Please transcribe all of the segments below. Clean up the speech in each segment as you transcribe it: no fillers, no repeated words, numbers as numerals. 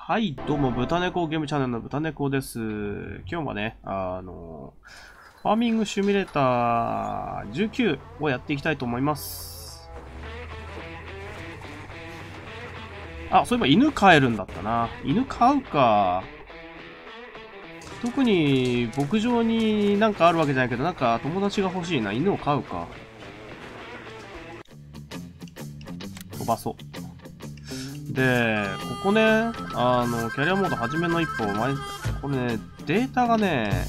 はい、どうも、豚猫ゲームチャンネルの豚猫です。今日はね、ファーミングシミュレーター19をやっていきたいと思います。あ、そういえば犬飼えるんだったな。犬飼うか。特に牧場になんかあるわけじゃないけど、なんか友達が欲しいな。犬を飼うか。飛ばそう。で、ここね、キャリアモード初めの一歩、これね、データがね、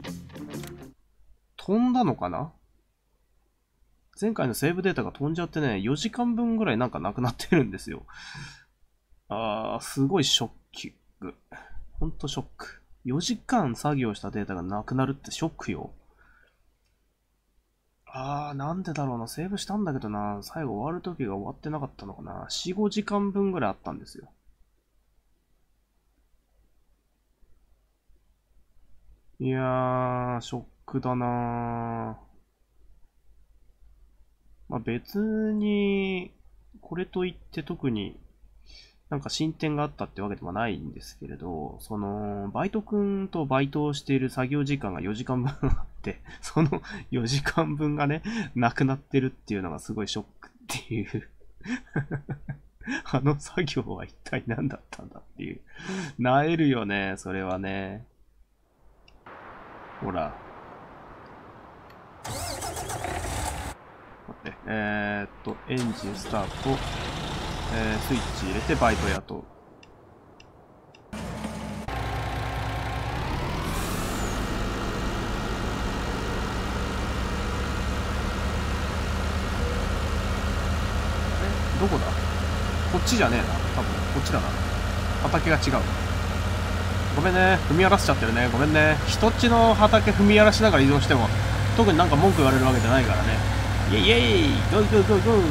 飛んだのかな。前回のセーブデータが飛んじゃってね、4時間分ぐらいなんかなくなってるんですよ。すごいショック。ほんとショック。4時間作業したデータがなくなるってショックよ。なんでだろうな。セーブしたんだけどな。最後終わる時が終わってなかったのかな。4、5時間分ぐらいあったんですよ。いやー、ショックだなー。まあ別に、これといって特になんか進展があったってわけではないんですけれど、バイト君とバイトをしている作業時間が4時間分あって、その4時間分がね、なくなってるっていうのがすごいショックっていうあの作業は一体何だったんだっていう。萎えるよね、それはね。ほら。待って、エンジンスタート、スイッチ入れてバイト雇う。どこだ？こっちじゃねえな。多分、こっちだな。畑が違う。ごめんね。踏み荒らしちゃってるね。ごめんね。人っちの畑踏み荒らしながら移動しても、特になんか文句言われるわけじゃないからね。イェイイェイゴーゴーゴーゴー。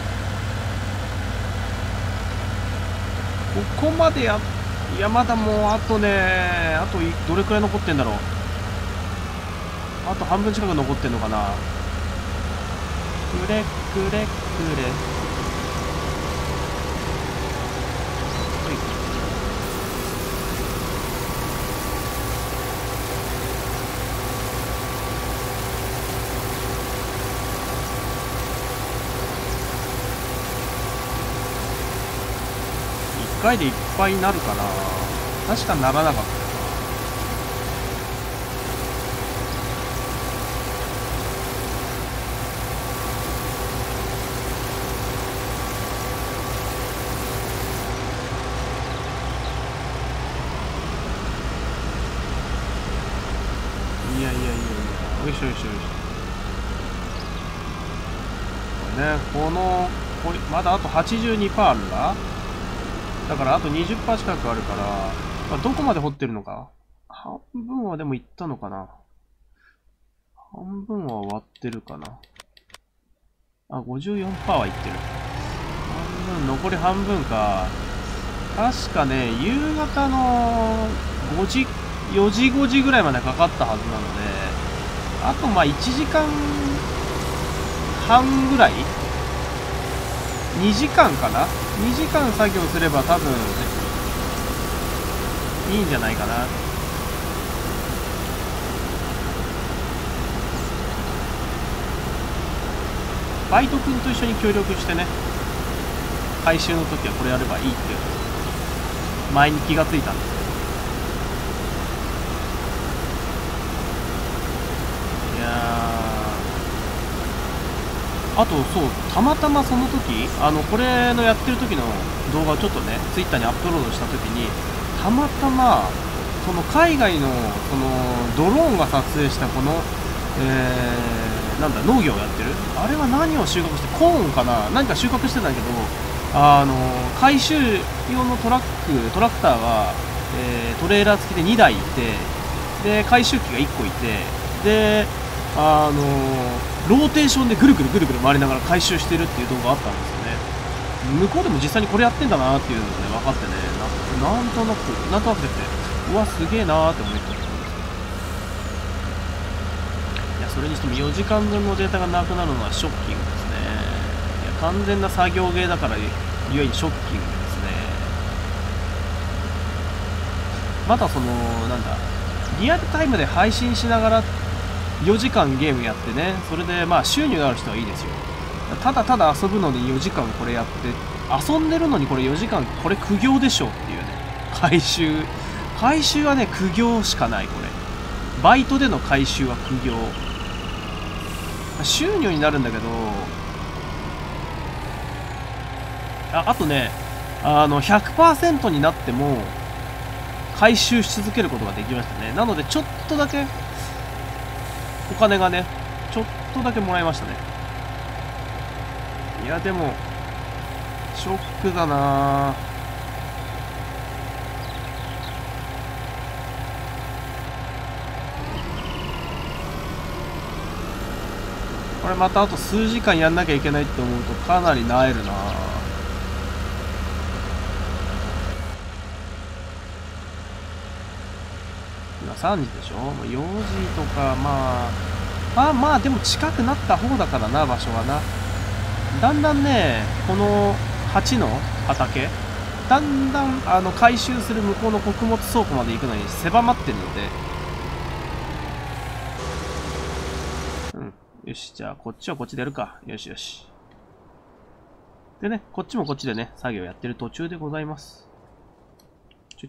ここまでいや、まだもう、あとね、どれくらい残ってんだろう。あと半分近く残ってんのかな。くれくれくれ。1回でいっぱいになるかな。確かならなかった。いやいやいやいや。よいしょよいしょよいしょ。これね、これまだあと 82% あるんだ。だからあと 20% 近くあるから、まあ、どこまで掘ってるのか。半分はでもいったのかな。半分は終わってるかな。54% はいってる。残り半分か。確かね、夕方の5時、4時5時ぐらいまでかかったはずなので、あとまあ1時間半ぐらい ?2 時間かな ?2 時間作業すれば多分、いいんじゃないかな。バイト君と一緒に協力してね、回収の時はこれやればいいって前に気がついたんですけど。いやー、あとそう、たまたまその時、これのやってる時の動画をちょっとね、ツイッターにアップロードした時に、たまたま、その海外の、ドローンが撮影したこの、なんだ、農業をやってるあれは何を収穫して、コーンかな何か収穫してたんだけど、回収用のトラクターが、トレーラー付きで2台いて、で、回収機が1個いて、で、ローテーションでぐるぐるぐるぐる回りながら回収してるっていう動画があったんですよね。向こうでも実際にこれやってんだなっていうのがね、分かってね、なんとなくですね、うわ、すげえなーって思ってたんですけど。いや、それにしても4時間分のデータがなくなるのはショッキングですね。いや、完全な作業ゲーだから、ゆえにショッキングですね。 またなんだ、リアルタイムで配信しながら4時間ゲームやってね、それでまあ収入がある人はいいですよ。ただただ遊ぶのに4時間これやって、遊んでるのにこれ4時間、これ苦行でしょっていうね。回収はね、苦行しかない、これ。バイトでの回収は苦行。収入になるんだけど、あとね、100% になっても、回収し続けることができましたね。なので、ちょっとだけ、お金がね、ちょっとだけもらいましたね。いや、でも、ショックだなぁ。これまたあと数時間やんなきゃいけないって思うとかなり萎えるなぁ。今3時でしょ？もう4時とか、まあでも近くなった方だからな、場所はな。だんだんね、この8の畑、だんだん回収する向こうの穀物倉庫まで行くのに狭まってるので、よし、じゃあこっちはこっちでやるか。よしよし。でね、こっちもこっちでね、作業やってる途中でございます。ちょ。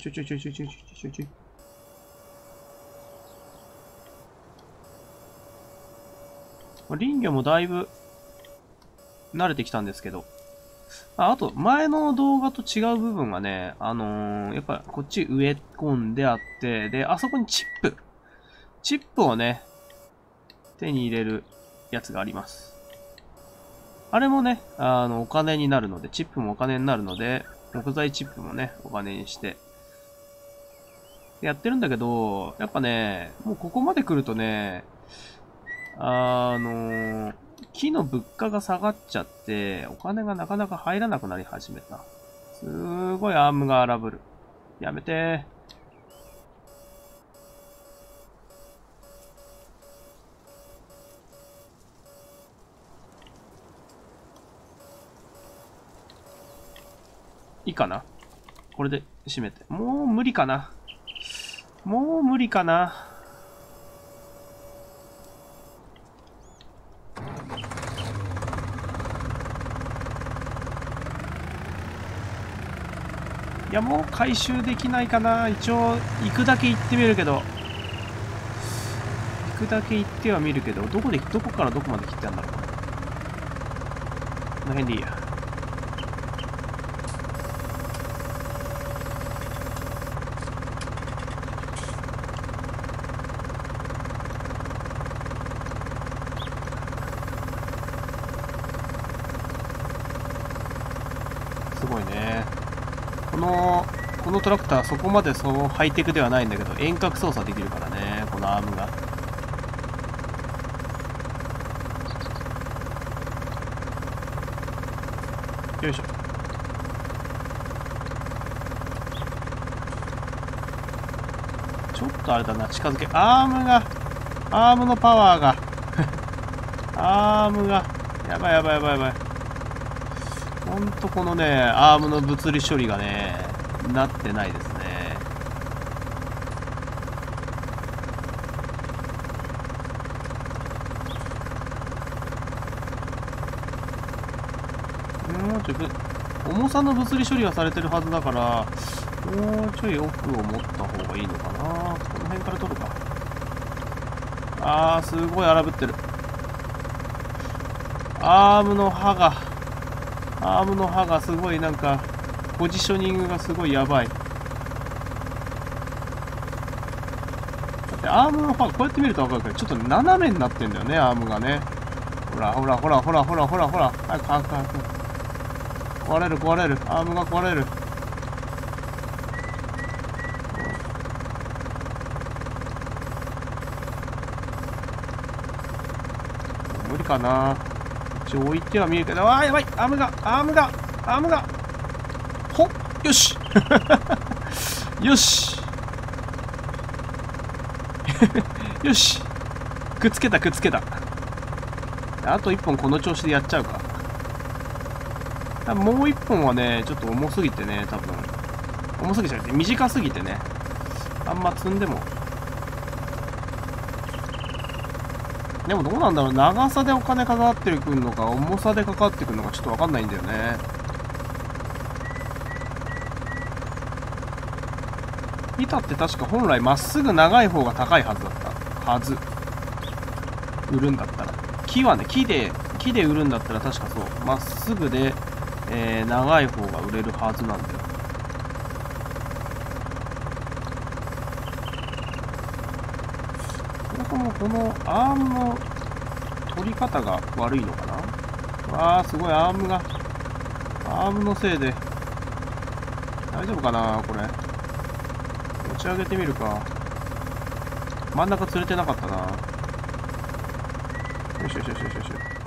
林業もだいぶ慣れてきたんですけど、あと前の動画と違う部分がね、やっぱこっち植え込んであって、で、あそこにチップをね、手に入れるやつがあります。あれもね、お金になるので、チップもお金になるので、木材チップもね、お金にして、やってるんだけど、やっぱね、もうここまで来るとね、木の物価が下がっちゃって、お金がなかなか入らなくなり始めた。すごいアームが荒ぶる。やめてー。いいかな？これで閉めて。もう無理かな？いや、もう回収できないかな。一応、行くだけ行ってみるけど。行くだけ行ってはみるけど、どこからどこまで切ってあるんだろう。この辺でいいや。すごいね。このトラクターそこまでハイテクではないんだけど、遠隔操作できるからね、このアームが。よいしょ。ちょっとあれだな、近づけ。アームのパワーがアームが、やばい。ほんとこのね、アームの物理処理がね、なってないですね。もうちょっと、重さの物理処理はされてるはずだから、もうちょい奥を持った方がいいのかな。この辺から取るか。すごい荒ぶってる。アームの刃がすごいなんか、ポジショニングがすごいやばい。だってアームの刃、こうやって見るとわかるけど、ちょっと斜めになってんだよね、アームがね。ほら。早く。壊れる。アームが壊れる。無理かな。一応置いては見えるけど、やばい！アームがほっ！よしよしよし、くっつけた。あと1本この調子でやっちゃうか。もう1本はね、ちょっと重すぎてね、多分。重すぎちゃって短すぎてね。 あんま積んでも。でもどうなんだろう、長さでお金かかってくるのか、重さでかかってくるのか、ちょっとわかんないんだよね。板って確か本来まっすぐ長い方が高いはずだったはず。売るんだったら。木はね、木で売るんだったら確かそう。まっすぐで、長い方が売れるはずなんだよ。そもそもこのアームの取り方が悪いのかな。わあ、すごいアームのせいで。大丈夫かなこれ。持ち上げてみるか。真ん中釣れてなかったな。よしよしよしよしよし。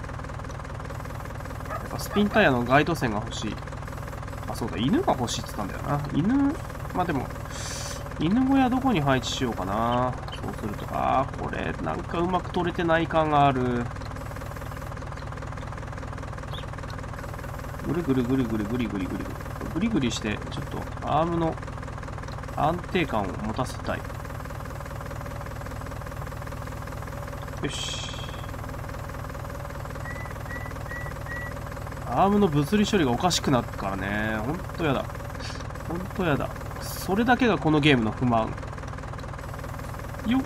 やっぱスピンタイヤのガイド線が欲しい。あ、そうだ、犬が欲しいって言ったんだよな。まあでも、犬小屋どこに配置しようかな。そうすると、これ、なんかうまく取れてない感がある。ぐるぐるぐるぐるぐりぐりぐりぐり。ぐりぐりして、ちょっとアームの安定感を持たせたい。よし。アームの物理処理がおかしくなったからね。ほんとやだ。ほんとやだ。それだけがこのゲームの不満。よっ。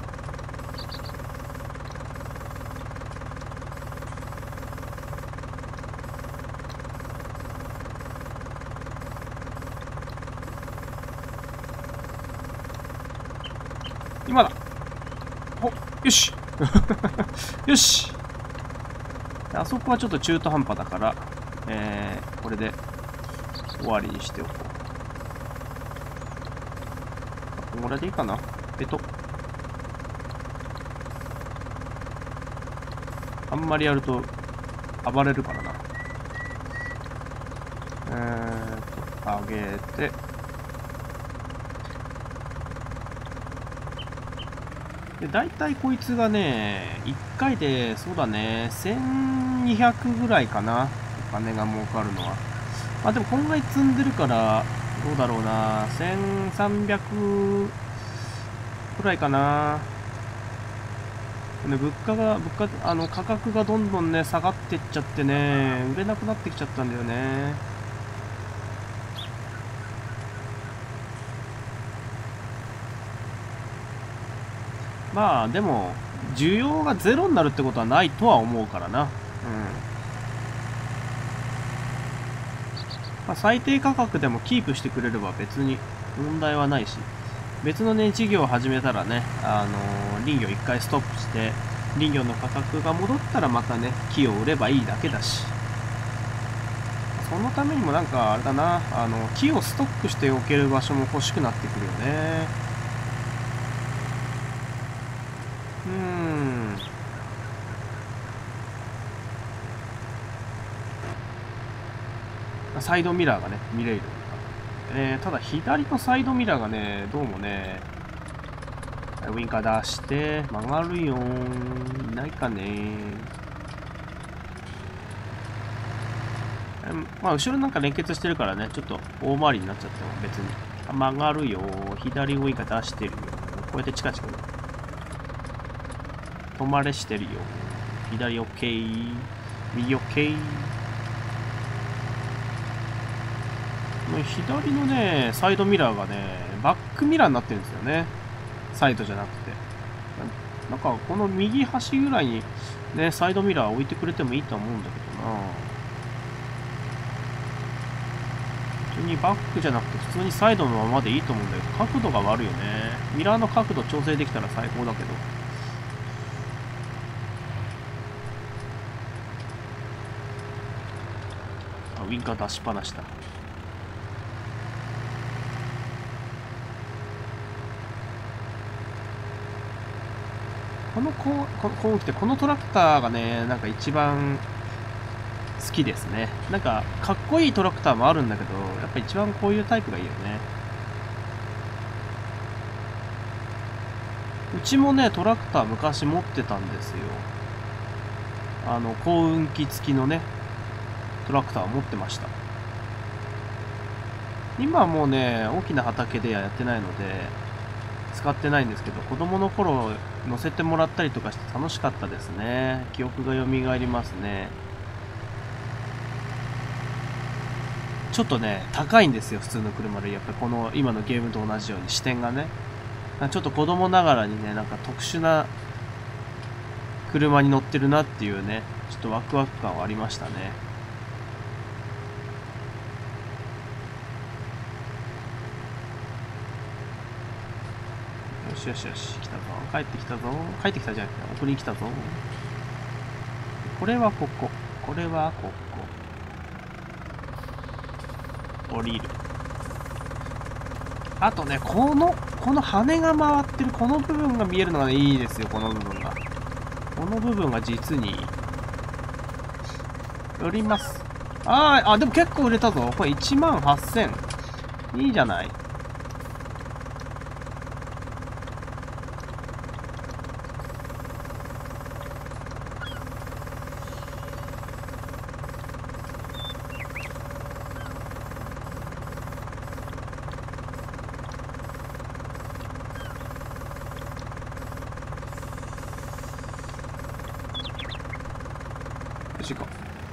今だ。よし。よし。あそこはちょっと中途半端だから、これで終わりにしておこう。これでいいかな。あんまりやると暴れるからな。上げて。で、だいたいこいつがね、1回で、そうだね、1200ぐらいかな。お金が儲かるのは。まあでも、こんぐらい積んでるから、どうだろうな、1300ぐらいかな。ね、価格がどんどんね、下がってっちゃってね、売れなくなってきちゃったんだよね。まあ、でも、需要がゼロになるってことはないとは思うからな。まあ、最低価格でもキープしてくれれば別に問題はないし、別のね、事業を始めたらね、林業一回ストップして、林業の価格が戻ったらまたね、木を売ればいいだけだし、そのためにもなんかあれだな、木をストックしておける場所も欲しくなってくるよね。サイドミラーがね、見れる。ただ左のサイドミラーがね、どうもね、ウインカー出して、曲がるよー。いないかねまあ、後ろなんか連結してるからね、ちょっと大回りになっちゃっても別に。曲がるよー。左ウインカー出してるよ。こうやってチカチカ。止まれしてるよ。左 OK。右 OK。左のね、サイドミラーがね、バックミラーになってるんですよね。サイドじゃなくて。なんか、この右端ぐらいにね、サイドミラー置いてくれてもいいと思うんだけどな。普通にバックじゃなくて、普通にサイドのままでいいと思うんだけど、角度が悪いよね。ミラーの角度調整できたら最高だけど。ウインカー出しっぱなしだ。このトラクターがね、なんか一番好きですね。なんか、かっこいいトラクターもあるんだけど、やっぱ一番こういうタイプがいいよね。うちもね、トラクター昔持ってたんですよ。耕運機付きのね、トラクターを持ってました。今はもうね、大きな畑ではやってないので、 使ってないんですけど、子供の頃乗せてもらったりとかして楽しかったですね。記憶が蘇りますね。ちょっとね、高いんですよ、普通の車で。やっぱりこの今のゲームと同じように視点がね。ちょっと子供ながらにね、なんか特殊な車に乗ってるなっていうね、ちょっとワクワク感はありましたね。よしよしよし、来たぞ。帰ってきたぞ。帰ってきたじゃなくて、送りに来たぞ。これはここ。これはここ。降りる。あとね、この羽が回ってるこの部分が見えるのがいいですよ、この部分が。この部分が実に寄ります。あ、でも結構売れたぞ。これ18,000。いいじゃない。よし行こ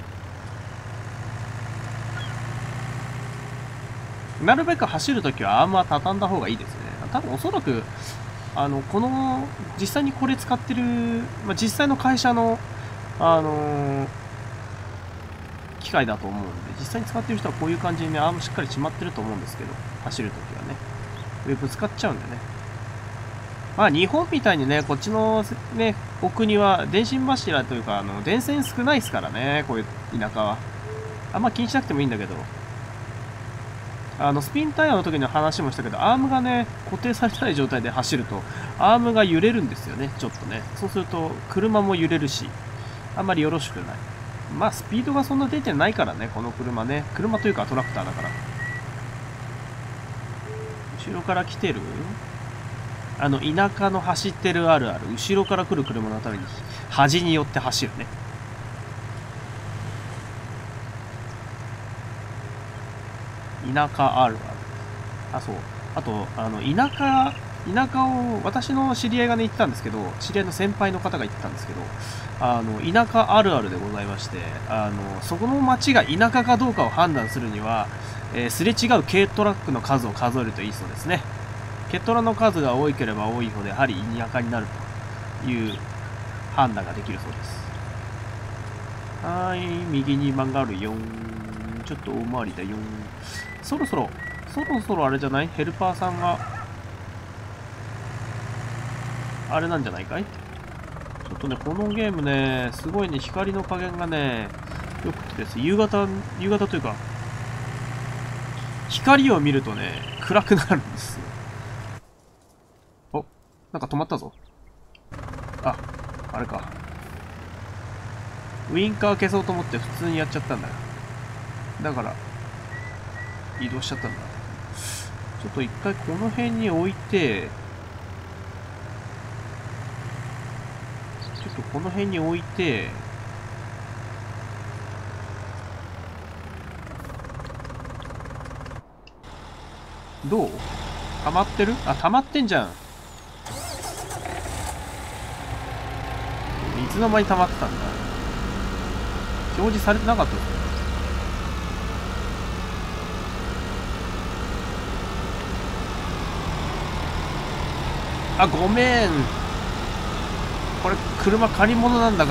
う。なるべく走るときはアームは畳んだ方がいいですね。多分おそらく、この、実際にこれ使ってる、実際の会社の、機械だと思うんで、実際に使ってる人はこういう感じにね、アームしっかり締まってると思うんですけど、走るときはね。上ぶつかっちゃうんでね。日本みたいにね、こっちのね、お国は電信柱というか、電線少ないですからね、こういう田舎は。あんま気にしなくてもいいんだけど、スピンタイヤの時の話もしたけど、アームがね、固定されてない状態で走ると、アームが揺れるんですよね、ちょっとね。そうすると、車も揺れるし、あんまりよろしくない。スピードがそんな出てないからね、この車ね。車というかトラクターだから。後ろから来てる？田舎の走ってるあるある。後ろから来る車のために、端に寄って走るね。田舎あるある。そう。あと、田舎を、私の知り合いがね、言ってたんですけど、知り合いの先輩の方が言ってたんですけど、田舎あるあるでございまして、そこの町が田舎かどうかを判断するには、すれ違う軽トラックの数を数えるといいそうですね。軽トラの数が多ければ多いほど、やはり田舎になるという判断ができるそうです。はーい、右に曲がるよ。ちょっと大回りだよ。そろそろあれじゃない？ヘルパーさんが、あれなんじゃないかい？ちょっとね、このゲームね、すごいね、光の加減がね、良くてです。夕方というか、光を見るとね、暗くなるんですよ。お、なんか止まったぞ。あれか。ウインカー消そうと思って普通にやっちゃったんだよ。だから、移動しちゃったんだ。ちょっと一回この辺に置いて、どう？溜まってる？溜まってんじゃん。いつの間に溜まってたんだ。表示されてなかったぞ。ごめん。これ、車借り物なんだから。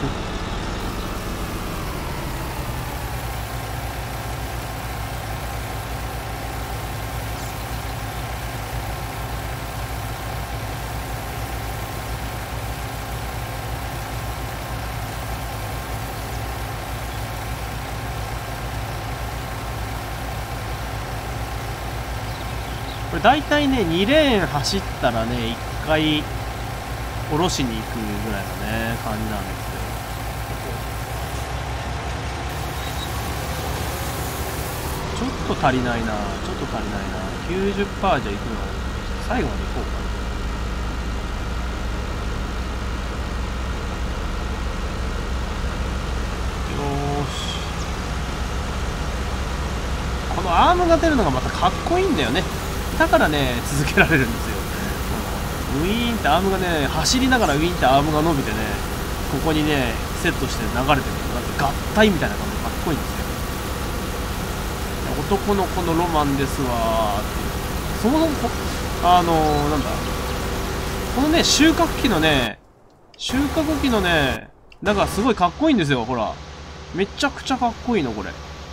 これ大体ね、2レーン走ったらね、1回下ろしに行くぐらいのね、感じなんですよ。ちょっと足りないな。90%じゃ行くの。最後まで行こうか。よーし。このアームが出るのがまたかっこいいんだよね。だからね、続けられるんですよ。 ウィーンってアームがね、走りながらウィーンってアームが伸びてね、ここにね、セットして流れてるの。なんか合体みたいな感じでかっこいいんですよ。男の子のロマンですわーっていう。そもそもなんだ。このね、収穫機のね、なんかすごいかっこいいんですよ、ほら。めちゃくちゃかっこいいの、これ。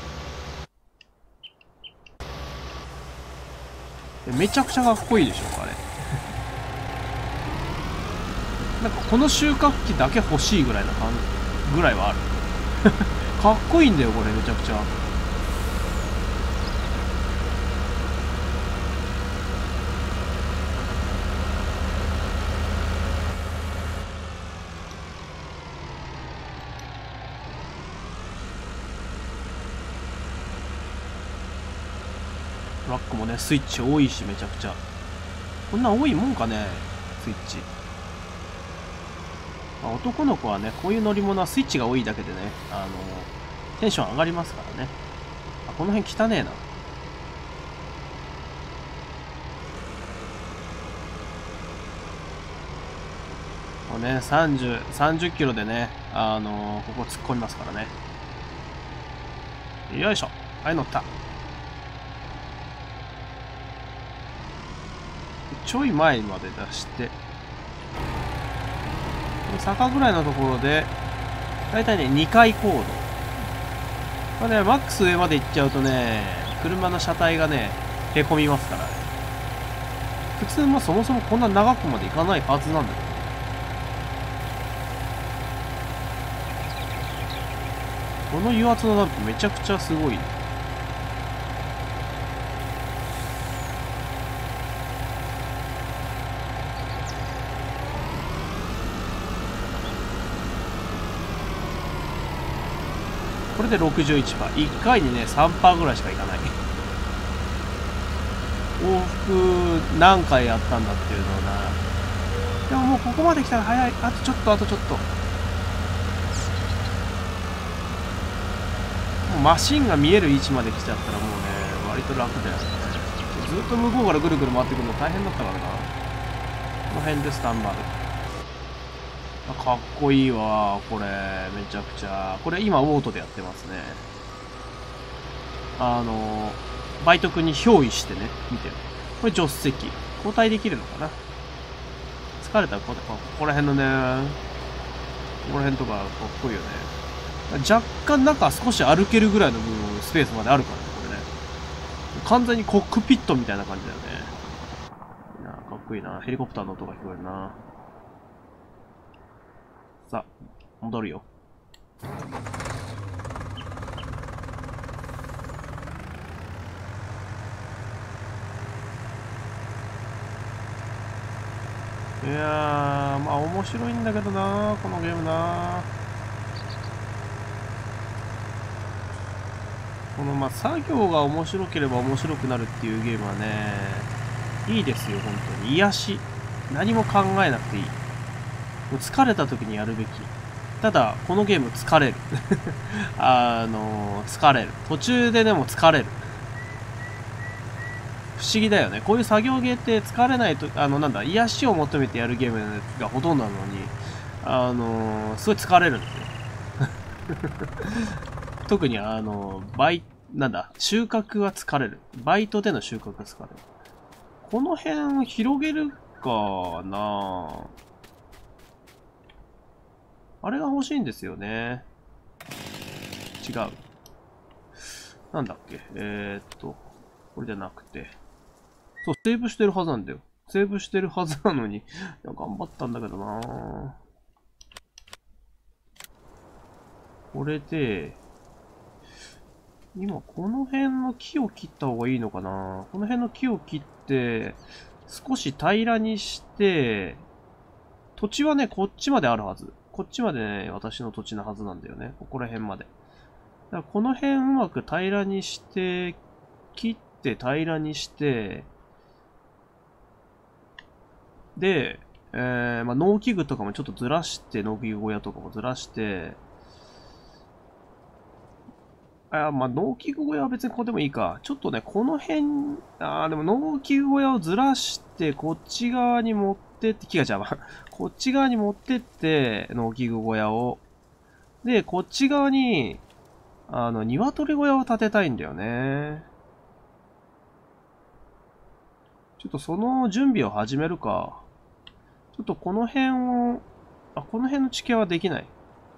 めちゃくちゃかっこいいでしょ、あれ。なんかこの収穫機だけ欲しいぐらいな感じ、ぐらいはある。かっこいいんだよ、これ、めちゃくちゃ。トラックもね、スイッチ多いし、めちゃくちゃ。こんな多いもんかね、スイッチ。まあ、男の子はね、こういう乗り物はスイッチが多いだけでね、テンション上がりますからね。あ、この辺汚ねえな。もうね、30キロでね、ここ突っ込みますからね。よいしょ。はい、乗った。ちょい前まで出して、坂ぐらいのところで、だいたいね、2回高度。これね、マックス上まで行っちゃうとね、車の車体がね、へこみますからね。普通もそもそもこんな長くまで行かないはずなんだけど。この油圧のダンプめちゃくちゃすごいね。これで 61%。1回にね、3% ぐらいしかいかない。往復何回やったんだっていうのをな。でももうここまで来たら早い。あとちょっと、あとちょっと。もうマシンが見える位置まで来ちゃったらもうね、割と楽だよね。ずっと向こうからぐるぐる回ってくるの大変だったからな。この辺でスタンバル。かっこいいわ、これ。めちゃくちゃ。これ今、オートでやってますね。バイト君に憑依してね、見てる。これ助手席。交代できるのかな。疲れたらここら辺のね、ここら辺とかかっこいいよね。若干中少し歩けるぐらいの部分、スペースまであるからね、これね。完全にコックピットみたいな感じだよね。いや、かっこいいな。ヘリコプターの音が聞こえるな。さあ、戻るよ。いやー、まあ面白いんだけどな、このゲームな。このまあ作業が面白ければ面白くなるっていうゲームはね、いいですよ、本当に。癒し。何も考えなくていい。疲れた時にやるべき。ただ、このゲーム疲れる。疲れる。途中ででも疲れる。不思議だよね。こういう作業ゲーって疲れないと、なんだ、癒しを求めてやるゲームがほとんどなのに、すごい疲れるんですよ。特になんだ、収穫は疲れる。バイトでの収穫は疲れる。この辺を広げるかな。あれが欲しいんですよね。違う。なんだっけ。これじゃなくて。そう、セーブしてるはずなんだよ。セーブしてるはずなのに。いや、頑張ったんだけどな。これで、今この辺の木を切った方がいいのかな。この辺の木を切って、少し平らにして、土地はね、こっちまであるはず。こっちまでね、私の土地なはずなんだよね。ここら辺まで。だからこの辺うまく平らにして、切って平らにして、で、まあ、農機具とかもちょっとずらして、農機具小屋とかもずらして、まあ、農機具小屋は別にここでもいいか。ちょっとね、この辺、でも農機具小屋をずらして、こっち側に持っってって、木が邪魔。こっち側に持ってって、農機具小屋を。で、こっち側に、鶏小屋を建てたいんだよね。ちょっとその準備を始めるか。ちょっとこの辺を、この辺の地形はできない。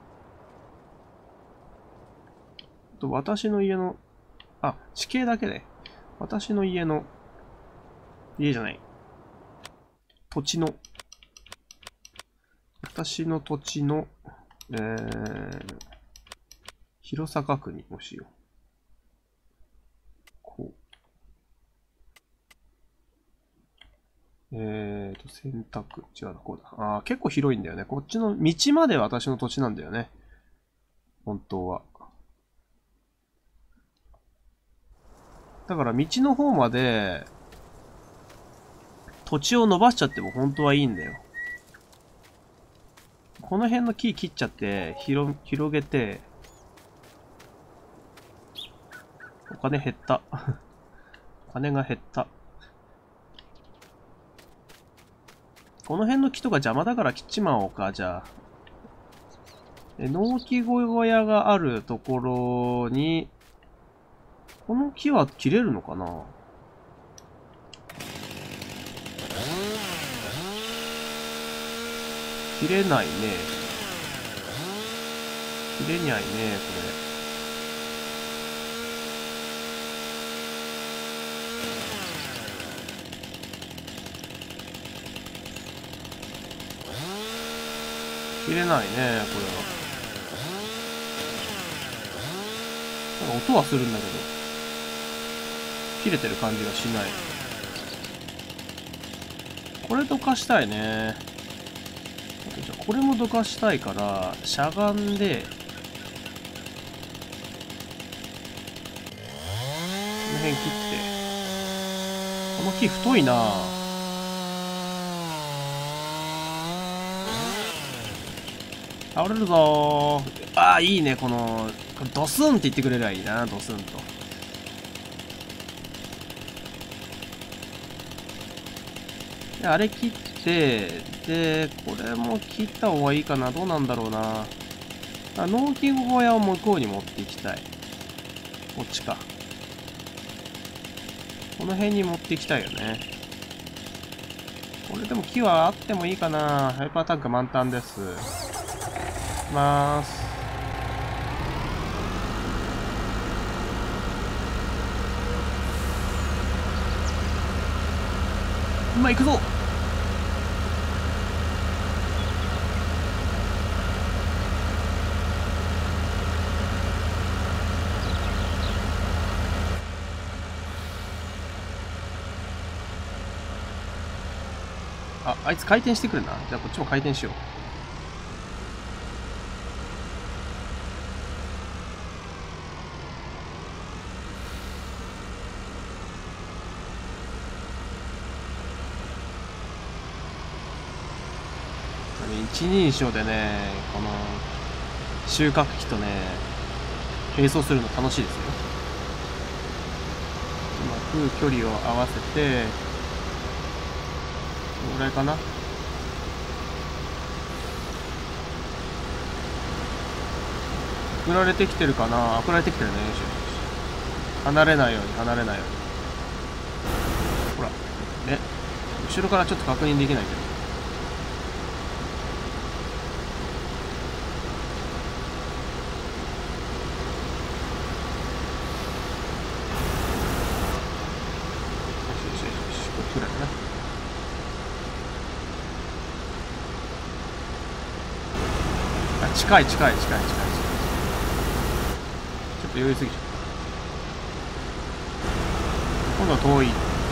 私の家の、地形だけで。私の家の、家じゃない。土地の、私の土地の、弘坂区にもしよう。こう。選択。違うな、こうだ。結構広いんだよね。こっちの道まで私の土地なんだよね。本当は。だから道の方まで、土地を伸ばしちゃっても本当はいいんだよ。この辺の木切っちゃって、広げて、お金減った。お金が減った。この辺の木とか邪魔だから切っちまおうか、じゃあ。農機小屋があるところに、この木は切れるのかな？切れないね。切れにゃいね、これ。切れないね、これは。なんか音はするんだけど、切れてる感じがしない。これどかしたいね。じゃあこれもどかしたいから、しゃがんで、この辺切って。この木太いなぁ。倒れるぞー。いいね、これドスンって言ってくれりゃいいな、ドスンと。で、あれ切って、で、これも切った方がいいかな。どうなんだろうな。農機具小屋を向こうに持っていきたい。こっちか。この辺に持っていきたいよね。これでも木はあってもいいかな。ハイパータンク満タンです。いきまーす。行くぞ。あいつ回転してくるな。じゃあこっちも回転しよう。一人称でね、この収穫機とね、並走するの楽しいですよ。うまく距離を合わせて、このぐらいかな。送られてきてるかな。送られてきてるね。よしよし。離れないように、離れないように。ほら。ね。後ろからちょっと確認できないけど。近い。ちょっと寄りすぎちゃった。今度は遠い。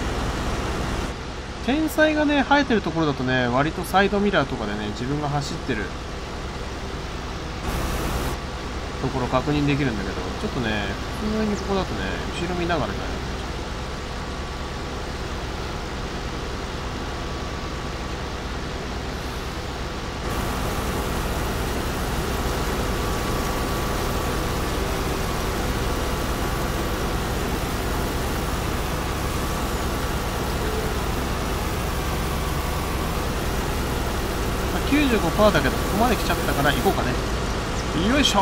天才がね、生えてるところだとね、割とサイドミラーとかでね、自分が走ってるところ確認できるんだけど、ちょっとね、普通にここだとね、後ろ見ながらじゃない。 95%だけど、ここまで来ちゃったから行こうかね。よいしょ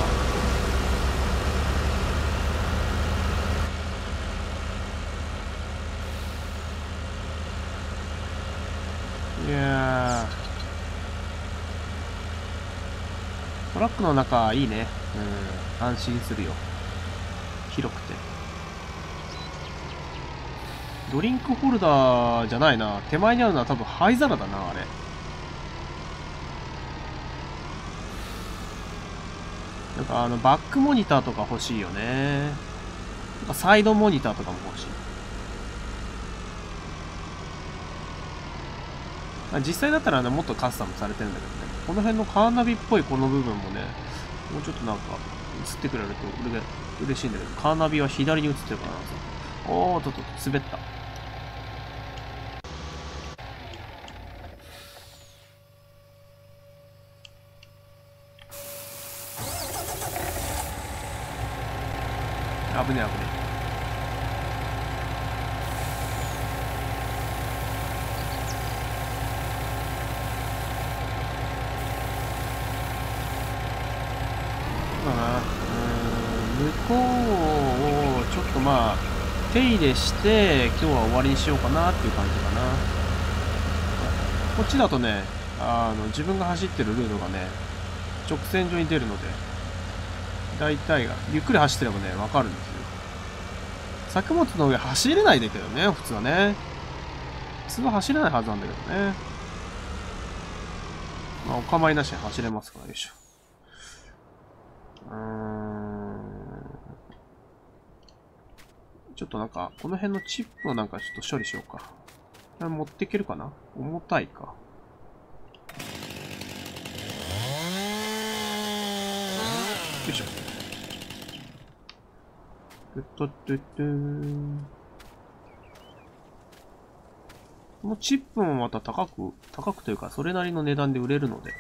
ー。いやー、トラックの中いいね。安心するよ。広くて。ドリンクホルダーじゃないな。手前にあるのは多分灰皿だな、あれ。なんかバックモニターとか欲しいよね。なんかサイドモニターとかも欲しい。実際だったらね、もっとカスタムされてるんだけどね。この辺のカーナビっぽいこの部分もね、もうちょっとなんか映ってくれると嬉しいんだけど、カーナビは左に映ってるからな。おー、ちょっと滑った。危ねえ危ねえ。向こうをちょっとまあ手入れして今日は終わりにしようかなっていう感じかな。こっちだとね、自分が走ってるルートがね直線上に出るので、だいたいゆっくり走ってればねわかるんですよ。作物の上走れないんだけどね、普通はね。普通は走れないはずなんだけどね。まあお構いなしに走れますから。よいしょ。ちょっとなんか、この辺のチップをなんかちょっと処理しようか。持っていけるかな？重たいか。よいしょ。このチップもまた高くというか、それなりの値段で売れるので。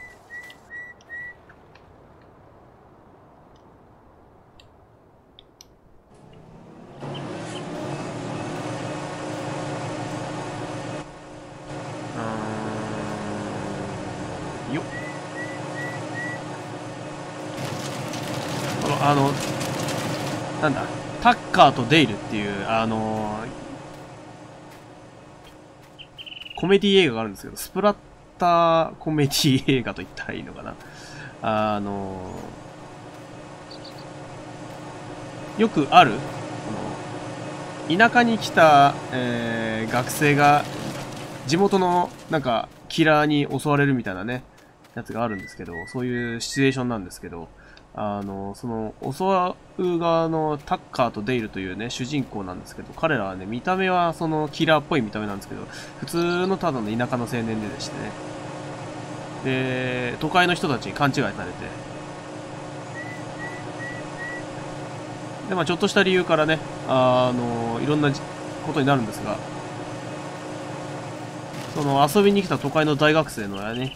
よっ。なんだ、タッカーとデイルっていう、コメディ映画があるんですけど、スプラッターコメディ映画と言ったらいいのかな。よくある、田舎に来た、学生が地元のなんかキラーに襲われるみたいなね、やつがあるんですけど、そういうシチュエーションなんですけど、その襲う側のタッカーとデイルというね、主人公なんですけど、彼らはね、見た目はそのキラーっぽい見た目なんですけど、普通のただの田舎の青年でしてね。で、都会の人たちに勘違いされて、で、まあちょっとした理由からね、いろんなことになるんですが、その遊びに来た都会の大学生のね、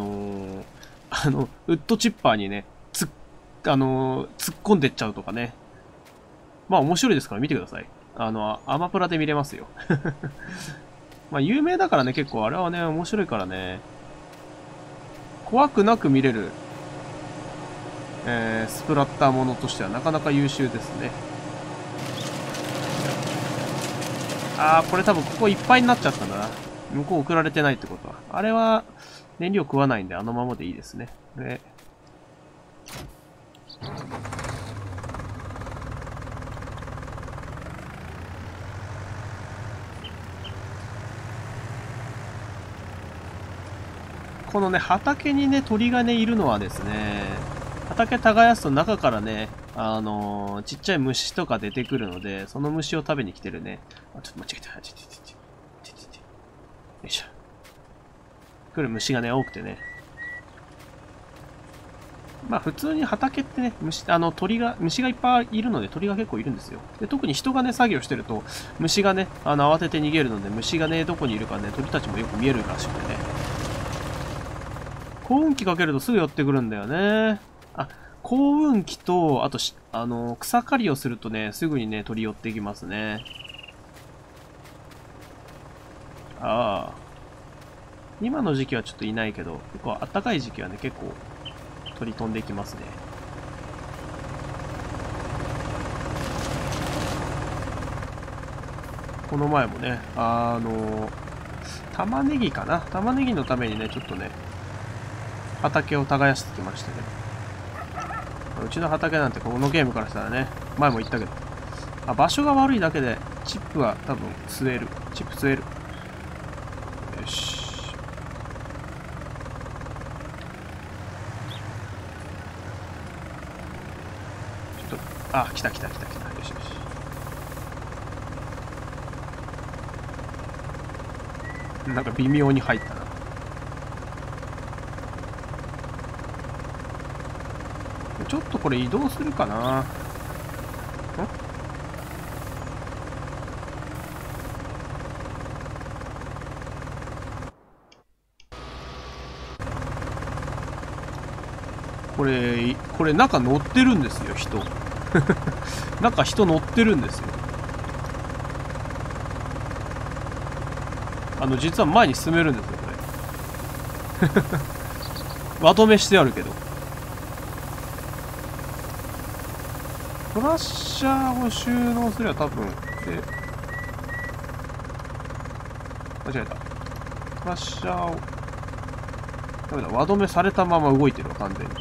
ウッドチッパーにね、突っ込んでっちゃうとかね。まあ面白いですから見てください。アマプラで見れますよ。まあ有名だからね、結構あれはね、面白いからね。怖くなく見れる、スプラッターものとしてはなかなか優秀ですね。これ多分ここいっぱいになっちゃったんだな。向こう送られてないってことは。あれは燃料食わないんであのままでいいですね。で、このね、畑にね、鳥がね、いるのはですね、畑耕すと中からね、ちっちゃい虫とか出てくるので、その虫を食べに来てるね。ちょっと間違えた。よいしょ。来る虫がね、多くてね。まあ普通に畑ってね、虫がいっぱいいるので鳥が結構いるんですよ。で、特に人がね、作業してると、虫がね、慌てて逃げるので、虫がね、どこにいるかね、鳥たちもよく見えるらしくてね。幸運期かけるとすぐ寄ってくるんだよね。幸運期と、あと草刈りをするとね、すぐにね、鳥寄ってきますね。 今の時期はちょっといないけど、結構暖かい時期はね、結構鳥飛んできますね。この前もね、玉ねぎかな、玉ねぎのためにね、ちょっとね、畑を耕してきましたけど。うちの畑なんてこのゲームからしたらね、前も言ったけど、場所が悪いだけで、チップは多分吸える。チップ吸える。よし。ちょっと、来た。よしよし。なんか微妙に入ったな。ちょっとこれ移動するかな。これ中乗ってるんですよ、人。中人乗ってるんですよ。実は前に進めるんですよ、これ。まとめしてあるけど。トラッシャーを収納すれば多分、間違えた。トラッシャーを、ダメだ、輪止めされたまま動いてるわ、完全に。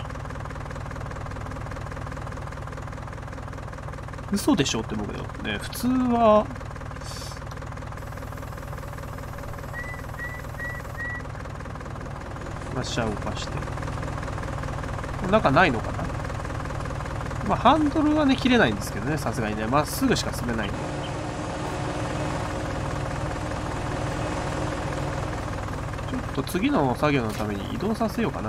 嘘でしょって思うけどね、普通は、トラッシャーを動かして。中ないのかな。ハンドルはね、切れないんですけどね、さすがにね。まっすぐしか進めないんで。ちょっと次の作業のために移動させようかな。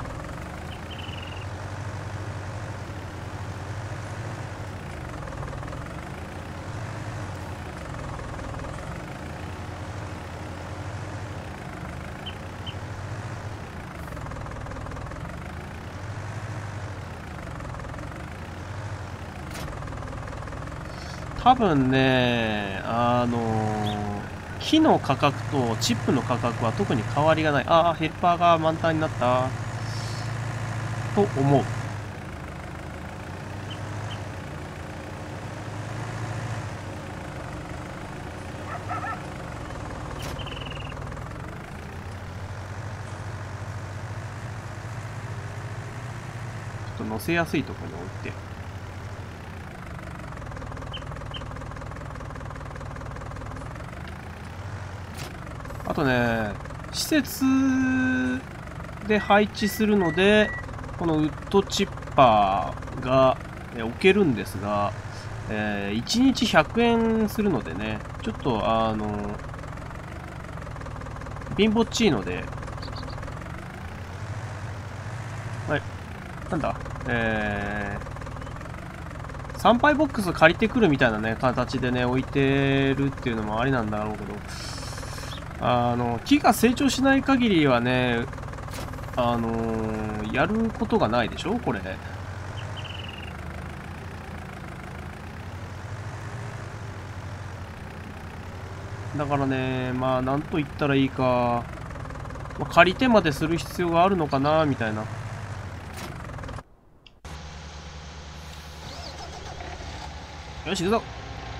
多分ね、木の価格とチップの価格は特に変わりがない。ヘッパーが満タンになった。と思う。ちょっと乗せやすいところに置いて。あとね、施設で配置するので、このウッドチッパーが置けるんですが、1日100円するのでね、ちょっと貧乏っちいので、はい、なんだ、参拝ボックス借りてくるみたいなね、形でね、置いてるっていうのもありなんだろうけど、木が成長しない限りはね、やることがないでしょこれ。だからね、なんと言ったらいいか、借りてまでする必要があるのかな、みたいな。よし、行くぞ。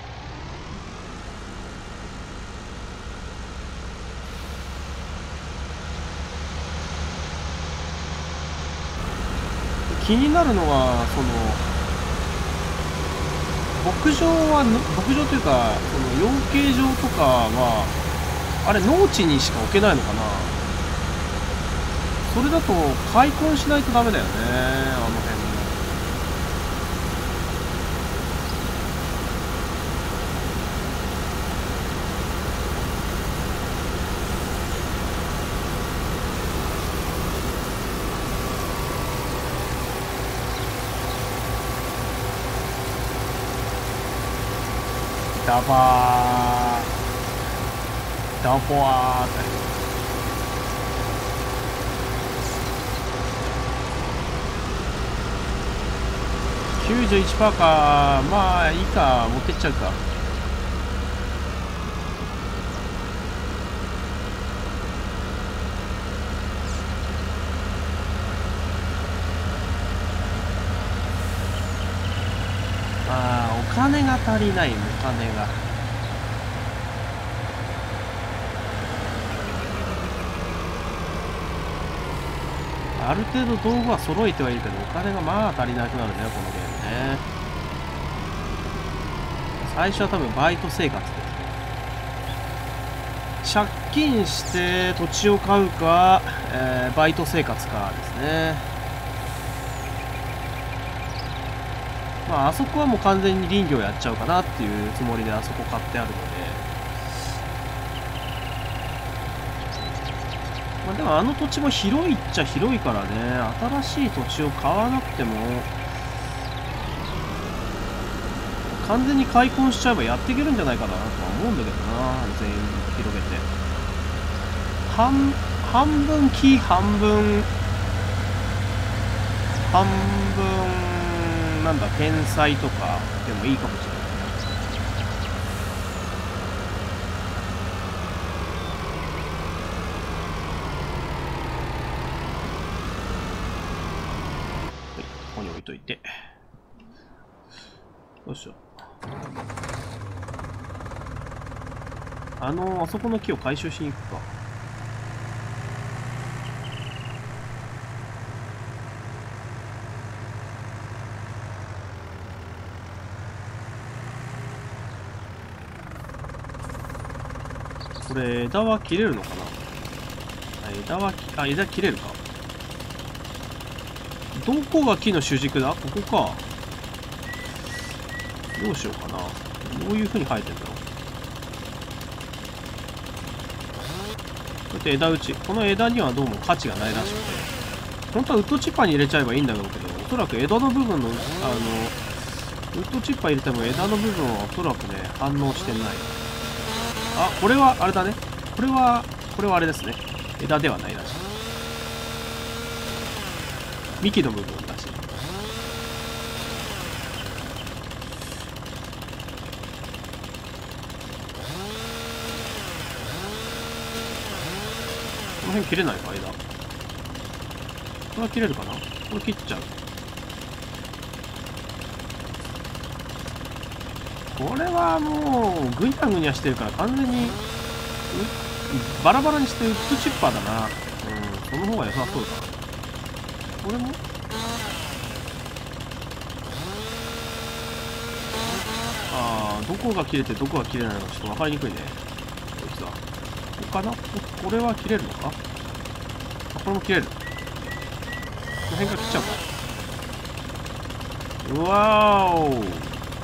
気になるのは、牧場というか、養鶏場とかは、あれ、農地にしか置けないのかな。それだと、開墾しないとダメだよね、あの辺も。ダバーダボワーって91%か。いいか、持ってっちゃうか。 金が足りない、お金が。ある程度道具は揃えてはいるけど、お金がまあ足りなくなるね、このゲームね。最初は多分バイト生活です。借金して土地を買うか、バイト生活かですね。まあ、あそこはもう完全に林業やっちゃうかなっていうつもりであそこ買ってあるので。まあ、でもあの土地も広いっちゃ広いからね、新しい土地を買わなくても、完全に開墾しちゃえばやっていけるんじゃないかなとは思うんだけどな、全員広げて。半分木、半分、なんだ、天才とかでもいいかもしれない。はい、ここに置いといて。よいしょ。あそこの木を回収しに行くか。これ、枝は切れるのかな。枝切れるか。どこが木の主軸だ？ここか。どうしようかな。どういう風に生えてんだろう。こうやって枝打ち。この枝にはどうも価値がないらしくて。本当はウッドチッパーに入れちゃえばいいんだろうけど、おそらく枝の部分の、ウッドチッパー入れても枝の部分はおそらくね、反応してない。あ、これは、あれだね。これはあれですね。枝ではないらしい。幹の部分らしい。この辺切れないか、枝。これは切れるかな？これ切っちゃう。これはもう、ぐにゃぐにゃしてるから完全に、バラバラにしてウッドチッパーだな。その方が良さそうだ。これもどこが切れてどこが切れないのかちょっと分かりにくいね。こいつは。ここかな？これは切れるのか？これも切れる。この辺から切っちゃうか。うわーお。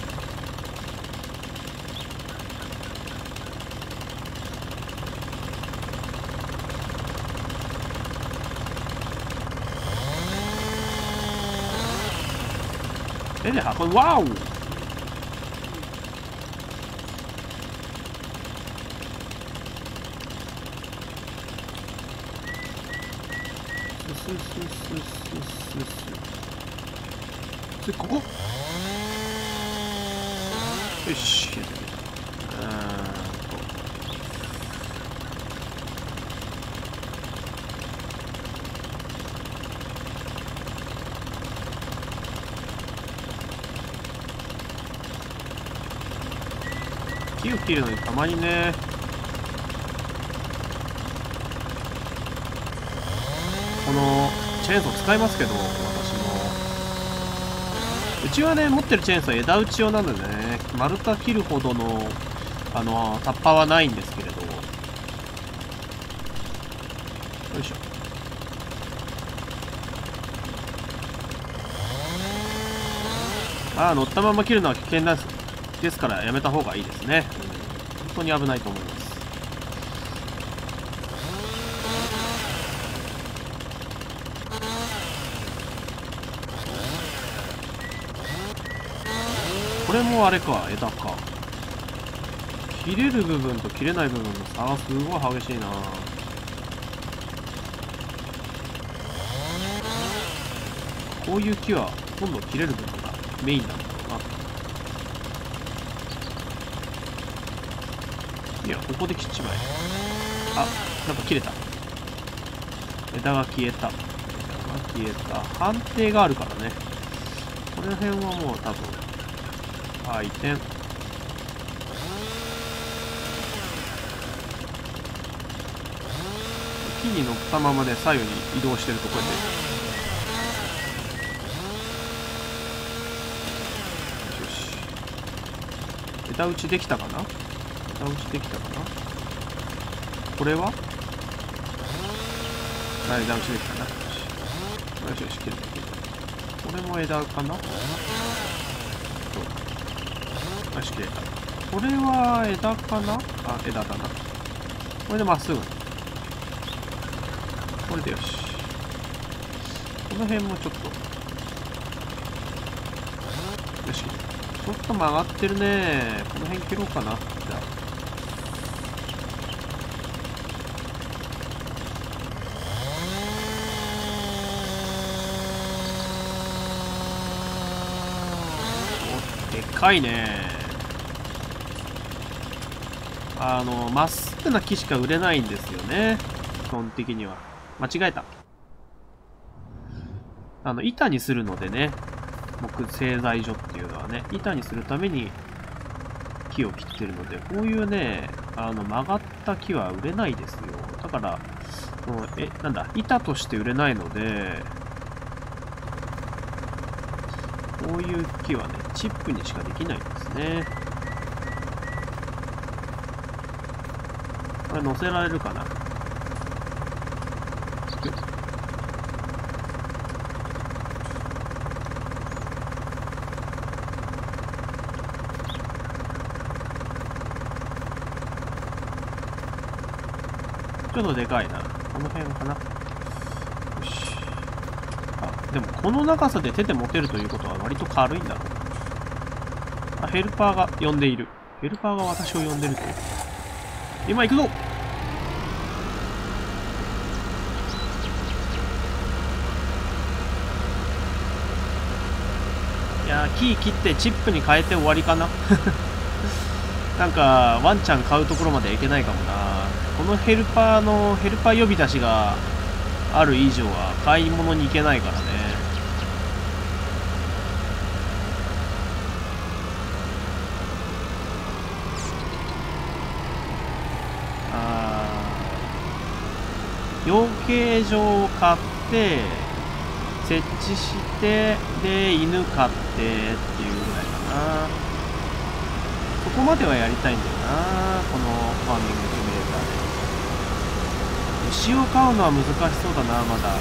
手で運ぶ。わお。ここ。よし。木を切るのにたまにね、このチェーンソー使いますけど、私もうちはね、持ってるチェーンソーは枝打ち用なのでね、丸太切るほどのタッパーはないんですけれど、よいしょ。乗ったまま切るのは危険ですからやめた方がいいですね。本当に危ないと思います。これもあれか、枝か。切れる部分と切れない部分の差がすごい激しいな。こういう木は今度切れる部分がメインなんだろうな。いや、ここで切っちまえ。なんか切れた。枝が消えた。判定があるからね。この辺はもう多分回転。木に乗ったままで左右に移動してるとこうやって。よし。枝打ちできたかな？枝打ちできたかな？これは？あ、枝打ちできたな。よしよし、切れた切れた。これも枝かな？よし、切れた。これは枝かな？あ、枝だな。これでまっすぐ。これでよし。この辺もちょっと。よし。ちょっと曲がってるね。この辺切ろうかな。じゃあ。お、でかいね。まっすぐな木しか売れないんですよね。基本的には。間違えた。板にするのでね、木製材所っていうのはね、板にするために木を切ってるので、こういうね、曲がった木は売れないですよ。だから、なんだ、板として売れないので、こういう木はね、チップにしかできないんですね。これ乗せられるかな？ちょっとでかいな。この辺かな。よし。あ、でもこの長さで手で持てるということは割と軽いんだろう。あ、ヘルパーが呼んでいる。ヘルパーが私を呼んでると。今行くぞ！いやー、木切ってチップに変えて終わりかな。なんか、ワンちゃん買うところまでいけないかもな。このヘルパー呼び出しがある以上は買い物に行けないからね。養鶏場を買って、設置して、で、犬飼ってっていうぐらいかな。そこまではやりたいんだよな、このファーミングシミュレーターで。牛を飼うのは難しそうだな、まだ。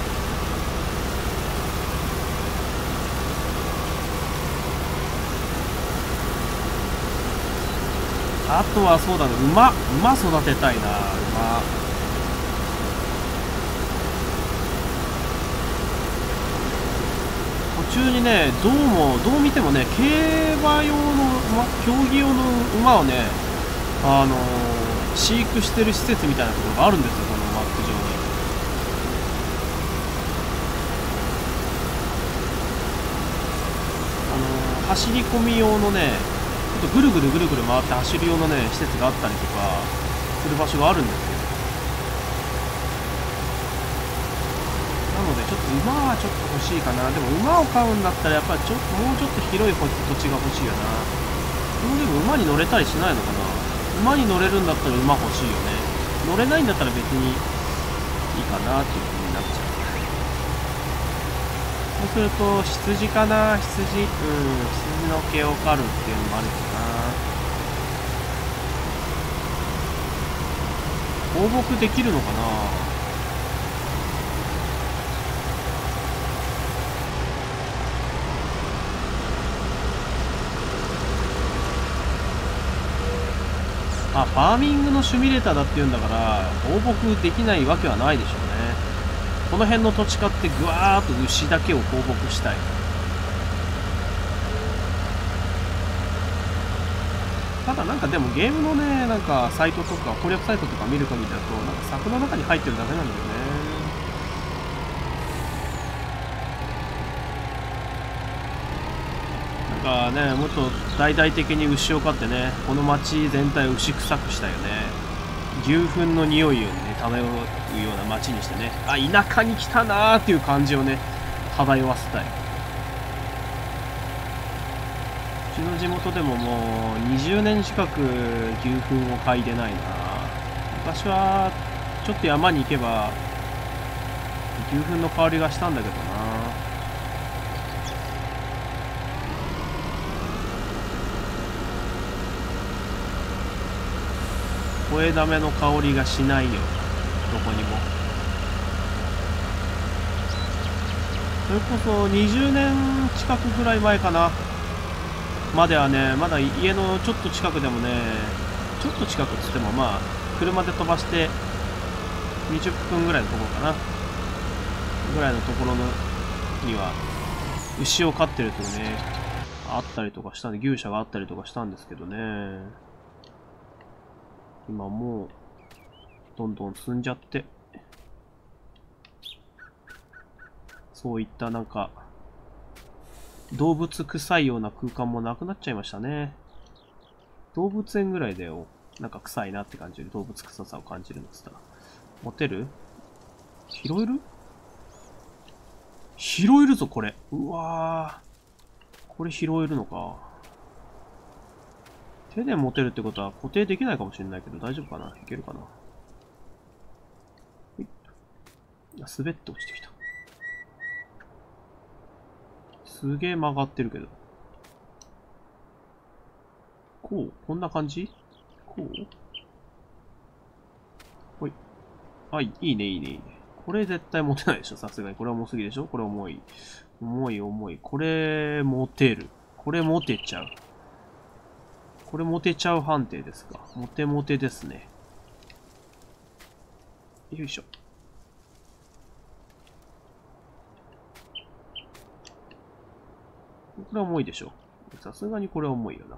あとはそうだね、馬育てたいな、馬。途中にね、どう見てもね、競馬用の競技用の馬をね、飼育してる施設みたいなところがあるんですよ、このマップ上に。走り込み用のね、ちょっとぐるぐる回って走る用のね、施設があったりとかする場所があるんですよ。なのでちょっと馬はちょっと欲しいかな。でも馬を飼うんだったらやっぱりもうちょっと広い土地が欲しいよな。でも馬に乗れたりしないのかな。馬に乗れるんだったら馬欲しいよね。乗れないんだったら別にいいかなっていう風になっちゃう。そうすると羊かな。羊の毛を刈るっていうのもあるかな。放牧できるのかな。あ、ファーミングのシミュレーターだって言うんだから放牧できないわけはないでしょうね。この辺の土地買ってぐわーっと牛だけを放牧したい。ただなんかでもゲームのね、なんかサイトとか攻略サイトとか見る限りだとなんか柵の中に入ってるだけなんだよね。なんかね、もっと大々的に牛を飼ってね、この町全体を牛臭くしたよね。牛糞の匂いをね、漂うような町にしてね、あ、田舎に来たなーっていう感じをね、漂わせたい。 ちの地元でももう20年近く牛糞を嗅いでないな。昔はちょっと山に行けば牛糞の香りがしたんだけどな。声だめの香りがしないよ、どこにも。それこそ20年近くぐらい前かなまではね、まだ家のちょっと近くでもね、ちょっと近くっつってもまあ車で飛ばして20分ぐらいのところかなぐらいのところのには牛を飼ってるとね、あったりとかしたんで、牛舎があったりとかしたんですけどね、今もうどんどん進んじゃって、そういったなんか動物臭いような空間もなくなっちゃいましたね。動物園ぐらいだよ、なんか臭いなって感じる、動物臭さを感じるんですから。持てる？拾える？拾えるぞこれ。うわー、これ拾えるのか。手で持てるってことは固定できないかもしれないけど大丈夫かな？いけるかな？滑って落ちてきた。すげえ曲がってるけど。こう？こんな感じ？こう？ほい。あ、いいね、いいね、いいね。これ絶対持てないでしょ、さすがに。これは重すぎでしょ？これ重い。重い、重い。これ、持てる。これ持てちゃう。これ持てちゃう判定ですか。モテモテですね。よいしょ。これは重いでしょ。さすがにこれは重いよな。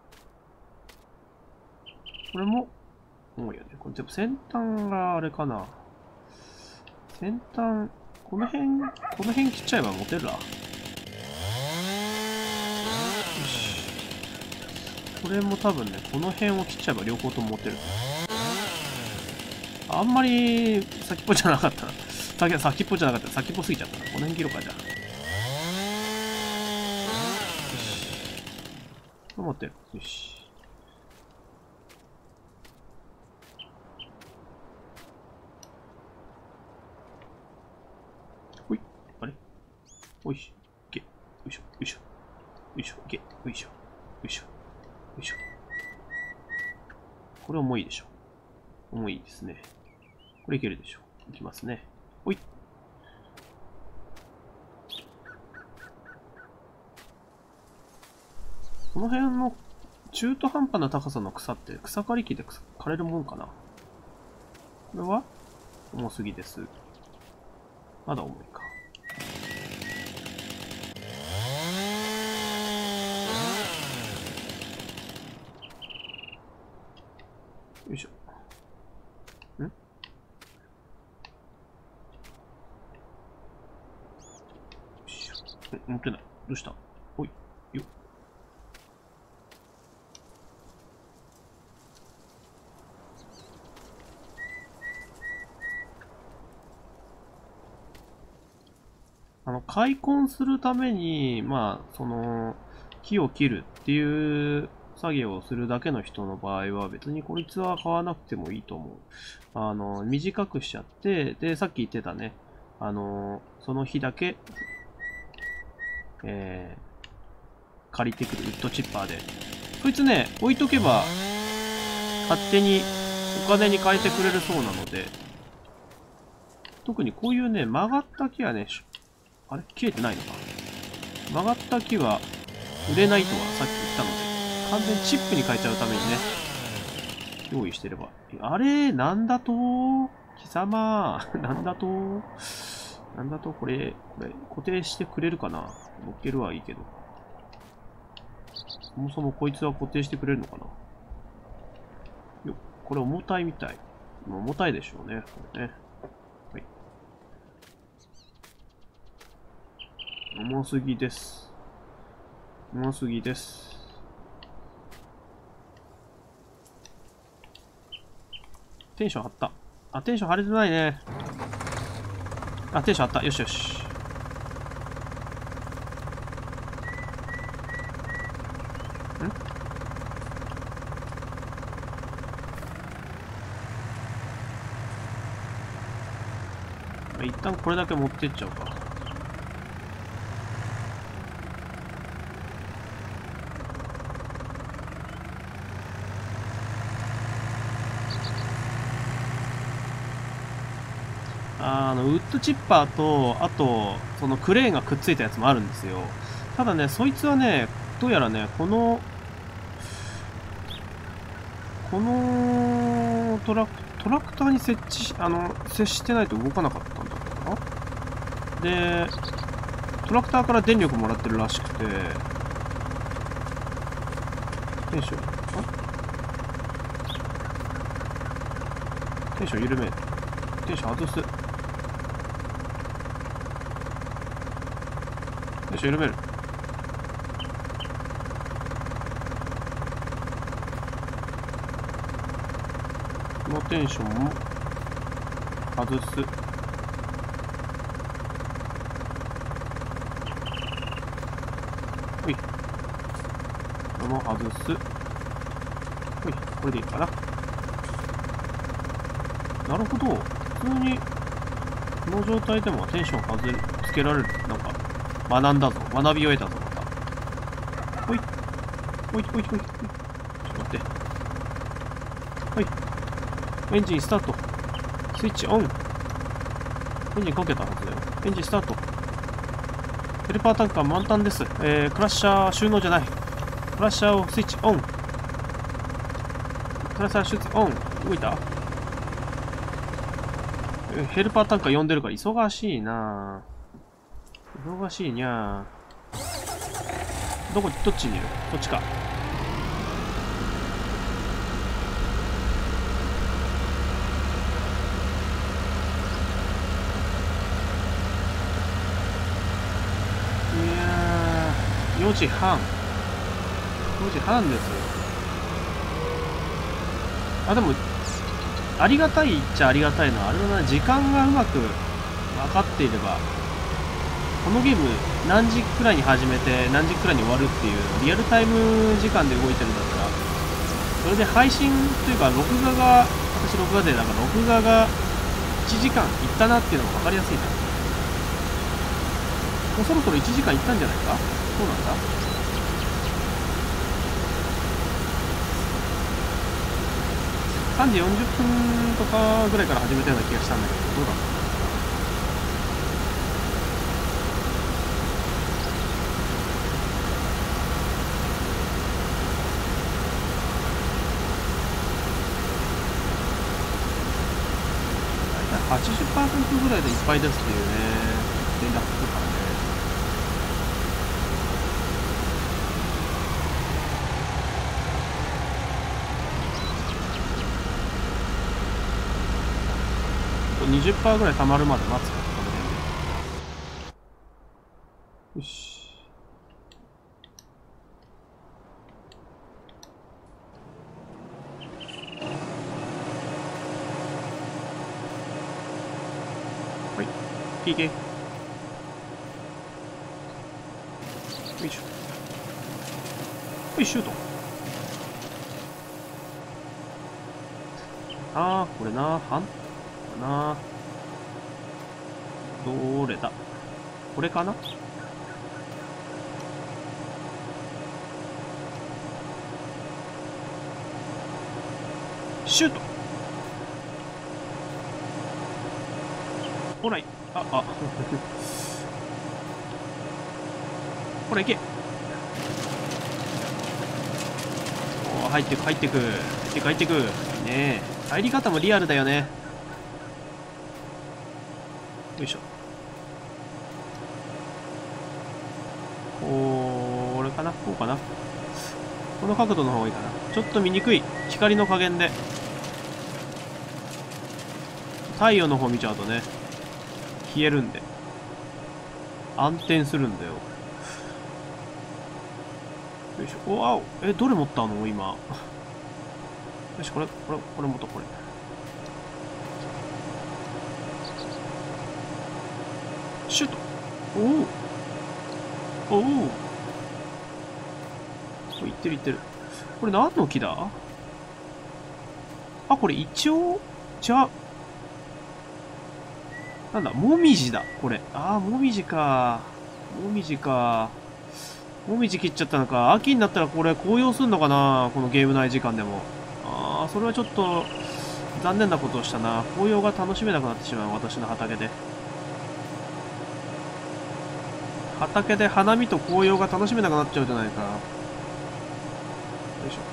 これも重いよね。これ全部先端があれかな。先端、この辺切っちゃえば持てるな。よし。これも多分ね、この辺を切っちゃえば両方とも持てる。あんまり先っぽじゃなかったな。先っぽじゃなかった。先っぽすぎちゃったな。この辺切ろうか、じゃあ。よし。これ持ってる。よし。ほい。あれ？おいしょ。いけ。よいしょ。よいしょ。よいしょ。いけ。よいしょ。よいしょ。よいしょ。これ重いでしょ。重いですね。これいけるでしょ。いきますね。ほい。この辺の中途半端な高さの草って草刈り機で刈れるもんかな。これは重すぎです。まだ重いか。よいしょ。持ってない。どうした？ほい。よっ。開墾するために、まあ、木を切るっていう作業をするだけの人の場合は、別にこいつは買わなくてもいいと思う。短くしちゃって、で、さっき言ってたね、その日だけ、借りてくるウッドチッパーで。こいつね、置いとけば、勝手にお金に変えてくれるそうなので、特にこういうね、曲がった木はね、あれ切れてないのか。曲がった木は売れないとはさっき言ったので、完全にチップに変えちゃうためにね、用意してれば。あれなんだと貴様なんだとこれ固定してくれるかな。乗っけるはいいけど。そもそもこいつは固定してくれるのかな。よっ、これ重たいみたい。重たいでしょうね、これね。はい。重すぎです。重すぎです。テンション張った。あ、テンション張れてないね。あ、テンション張った。よしよし。 一旦これだけ持ってっちゃうか。ウッドチッパーと、あと、そのクレーンがくっついたやつもあるんですよ。ただね、そいつはね、どうやらね、このトラクターに接してないと動かなかったんだったかな。で、トラクターから電力もらってるらしくて、テンション緩める。テンション外す。テンション緩める。このテンションも外す。ほい。これも外す。ほい。これでいいかな。なるほど。普通に、この状態でもテンションつけられる。なんか、学んだぞ。学びを得たぞ、また。ほい。ほいほいほい。ちょっと待って。ほい。エンジンスタート。スイッチオン。エンジンかけたはずだよ。エンジンスタート。ヘルパータンクは満タンです。クラッシャー収納じゃない。クラッシャーをスイッチオン。クラッシャースイッチオン。動いた？ヘルパータンクは呼んでるから忙しいなぁ。忙しいにゃー。どっちにいる？こっちか。4時半。4時半ですよ。あ、でも、ありがたいっちゃありがたいのは、あれだな、時間がうまく分かっていれば、このゲーム何時くらいに始めて何時くらいに終わるっていうリアルタイム時間で動いてるんだったら、それで配信というか、私録画で、なんか録画が1時間いったなっていうのが分かりやすいな。もうそろそろ1時間いったんじゃないか？そうなんだ。3時40分とかぐらいから始めたような気がしたんだけど、どうだろう。だいたい 80% ぐらいでいっぱいですっていうね、連絡来るからね。20% ぐらい溜まるまで待つか、この辺で。よし。はい。PK。よいしょ。はい、シュート。これな、どれだ？これかな？シュート！ほら、ほら、いけ！おー、入ってく。ねえ。入り方もリアルだよね。よいしょ。これかな？こうかな？この角度の方がいいかな。ちょっと見にくい。光の加減で。太陽の方見ちゃうとね、消えるんで。暗転するんだよ。よいしょ。おわお。どれ持ったの今。よし、これ持った、これ。シュート。おお。いってる。これ何の木だ？これ一応、じゃあ、 なんだ、もみじだ、これ。ああ、もみじか。もみじか。もみじ切っちゃったのか。秋になったらこれ紅葉すんのかな、このゲーム内時間でも。ああ、それはちょっと、残念なことをしたな。紅葉が楽しめなくなってしまう、私の畑で。畑で花見と紅葉が楽しめなくなっちゃうじゃないか。よいし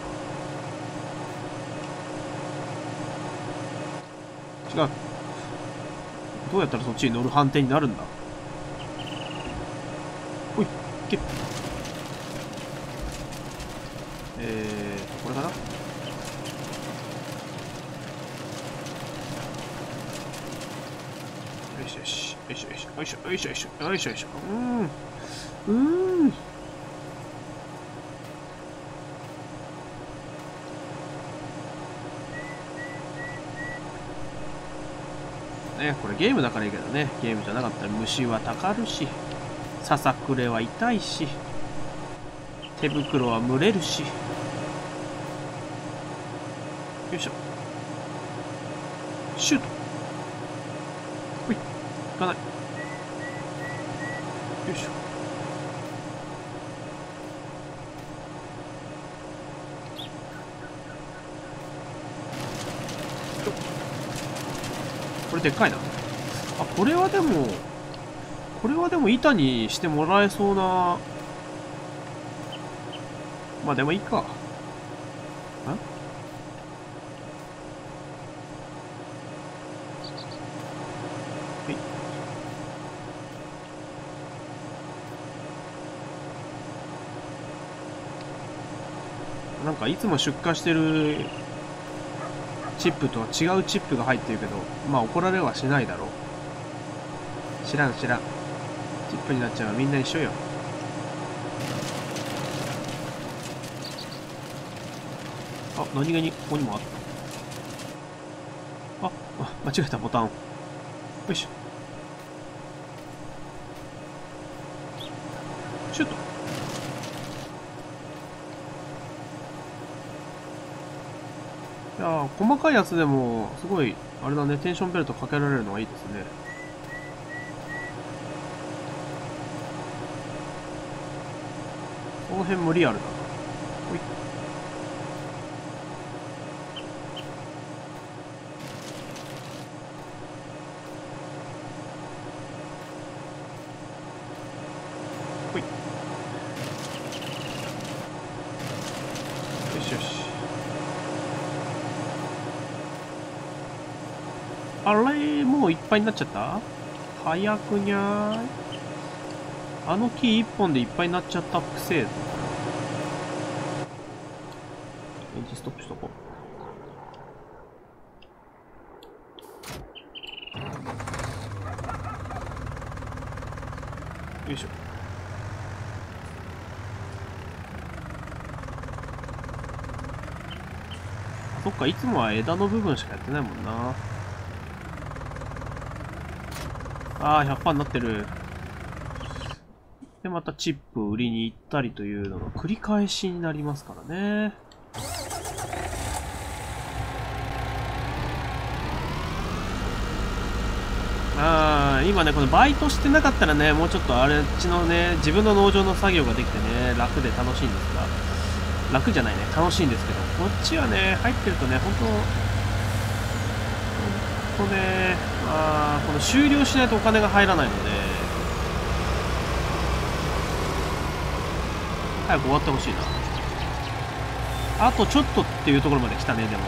ょ。違う。どうやったらそっちに乗る反転になるんだ。ほい、いけ。これかな。よしよし。よいしょよいしょ。よいしょよいしょよいしょ。よいしょよいしょ。ね、これゲームだからいいけどね。ゲームじゃなかったら虫はたかるし、ささくれは痛いし、手袋は蒸れるし。よいしょ。シュート。ほい。いかない。よいしょ。これでっかいな。あ、これはでも板にしてもらえそうな。まあでもいいか。なんかいつも出荷してるチップとは違うチップが入ってるけど、まあ怒られはしないだろう。知らん。チップになっちゃうのはみんな一緒よ。あ、何気にここにもあった。間違えたボタンを。よいしょ。シュート。いやー、細かいやつでも、すごい、あれだね、テンションベルトかけられるのはいいですね。この辺もリアルだな。ほい。ほい。よしよし。あれ、もういっぱいになっちゃった？早くにゃーい。あの木一本でいっぱいになっちゃったっくせえぞ。エンジンストップしとこう。よいしょ。そっか、いつもは枝の部分しかやってないもんな。ああ、100% になってる。で、またチップを売りに行ったりというのの繰り返しになりますからね。今ね、このバイトしてなかったらね、もうちょっとあれっちのね、自分の農場の作業ができてね、楽で楽しいんですが、楽じゃないね、楽しいんですけど、こっちはね、入ってるとね、ほんとね、この終了しないとお金が入らないので、早く終わってほしいな。あとちょっとっていうところまで来たね、でも。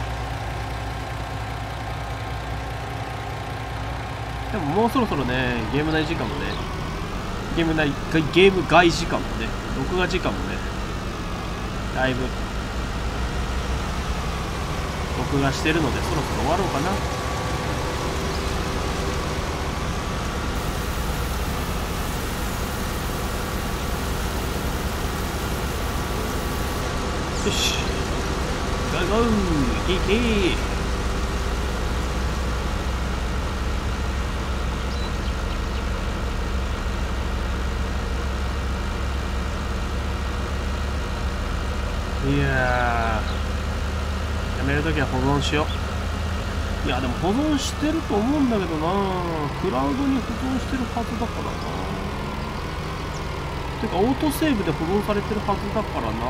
でももうそろそろね、ゲーム内時間もね、ゲーム外時間もね、録画時間もね、だいぶ、録画してるので、そろそろ終わろうかな。よし。ゴーゴー、いけいけ。いやー、やめるときは保存しよいやでも保存してると思うんだけどな。クラウドに保存してるはずだからな。てかオートセーブで保存されてるはずだからな。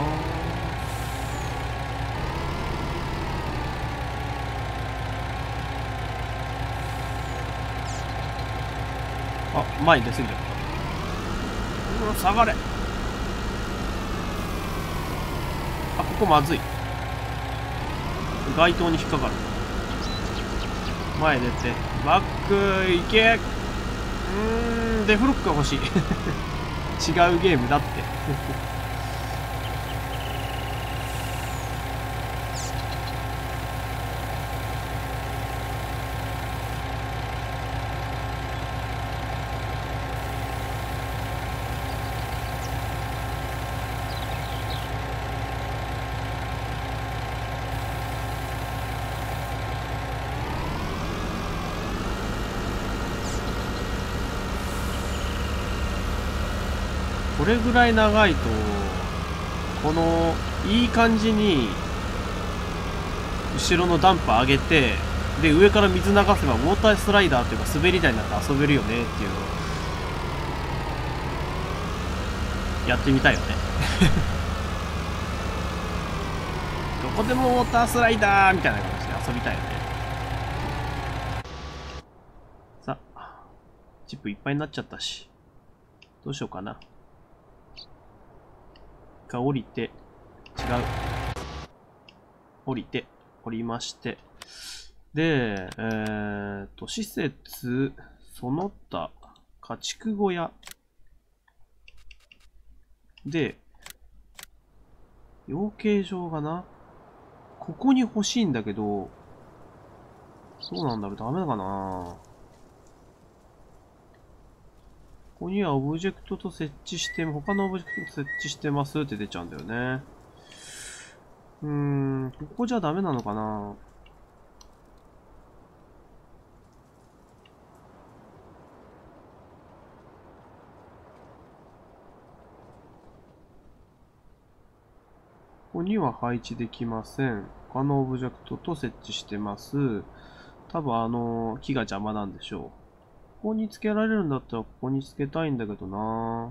あ、前に出過ぎちゃった。下がれ。あ、ここまずい。街灯に引っかかる。前出てバック行け。デフロックが欲しい。違うゲームだって。これぐらい長いと、このいい感じに後ろのダンプ上げて、で上から水流せばウォータースライダーというか滑り台になって遊べるよねっていうのをやってみたいよね。どこでもウォータースライダーみたいな形で遊びたいよね。さあ、チップいっぱいになっちゃったし、どうしようかな。が降りて、違う。降りて、降りまして。で、施設、その他、家畜小屋。で、養鶏場がな、ここに欲しいんだけど、そうなんだろう、ダメかな。ここにはオブジェクトと設置して、他のオブジェクトと設置してますって出ちゃうんだよね。ここじゃダメなのかな。ここには配置できません。他のオブジェクトと設置してます。多分木が邪魔なんでしょう。ここにつけられるんだったらここにつけたいんだけどな。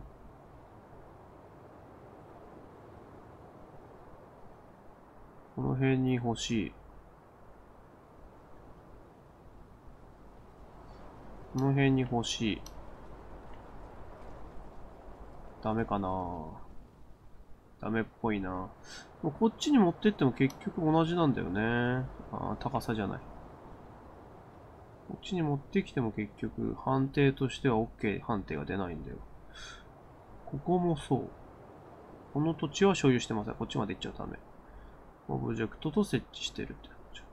この辺に欲しい。この辺に欲しい。ダメかな。ダメっぽいな。こっちに持ってっても結局同じなんだよね。高さじゃない。こっちに持ってきても結局判定としては OK 判定が出ないんだよ。ここもそう。この土地は所有してません。こっちまで行っちゃダメ。オブジェクトと設置してるってなっちゃう。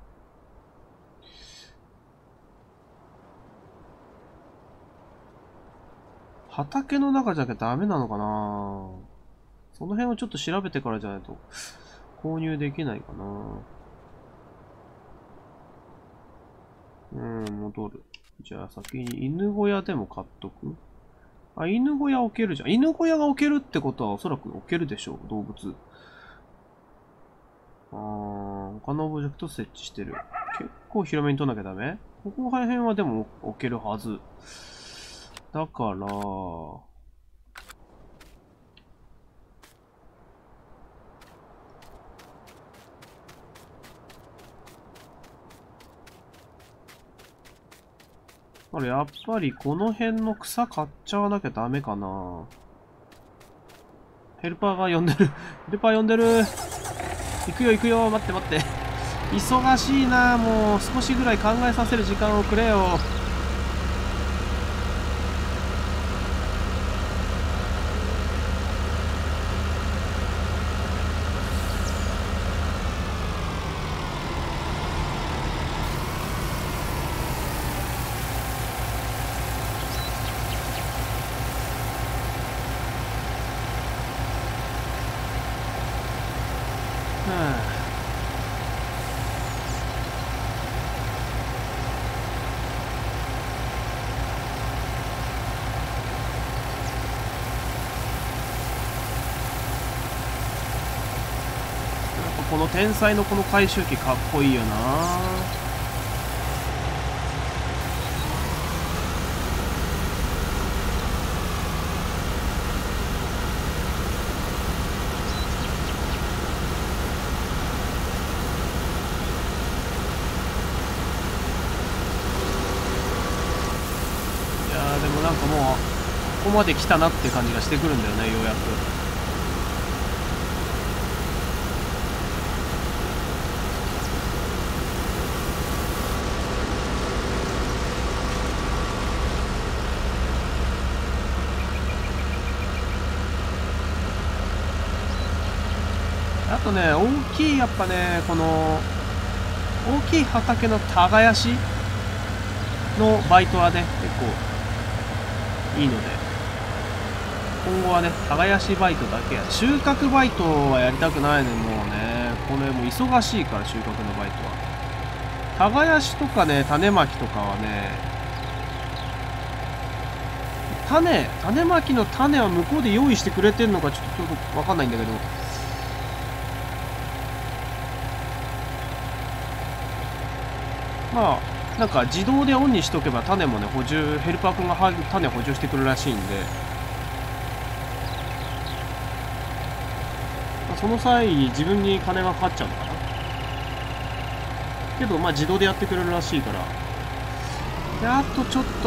畑の中じゃなきゃダメなのかな。その辺をちょっと調べてからじゃないと購入できないかな。戻る。じゃあ先に犬小屋でも買っとく。あ、犬小屋置けるじゃん。犬小屋が置けるってことはおそらく置けるでしょう、動物。他のオブジェクト設置してる。結構広めに取らなきゃダメ？ここら辺はでも置けるはず。だから、やっぱりこの辺の草買っちゃわなきゃダメかな。ヘルパーが呼んでる。ヘルパー呼んでる。行くよ行くよ。待って待って。忙しいな。もう少しぐらい考えさせる時間をくれよ。この天才のこの回収機かっこいいよな。 なんかもうここまで来たなって感じがしてくるんだよね、ようやく。あとね、大きい、やっぱね、この大きい畑の耕しのバイトはね、結構いいので、今後はね、耕しバイトだけや、収穫バイトはやりたくないね、もうね、これもう忙しいから、収穫のバイトは。耕しとかね、種まきとかはね、種まきの種は向こうで用意してくれてるのかちょっとわかんないんだけど、まあ、なんか自動でオンにしとけば種もね、ヘルパー君が種補充してくるらしいんで、まあ、その際に自分に金がかかっちゃうのかな。けど、まあ自動でやってくれるらしいから。で、あとちょっと。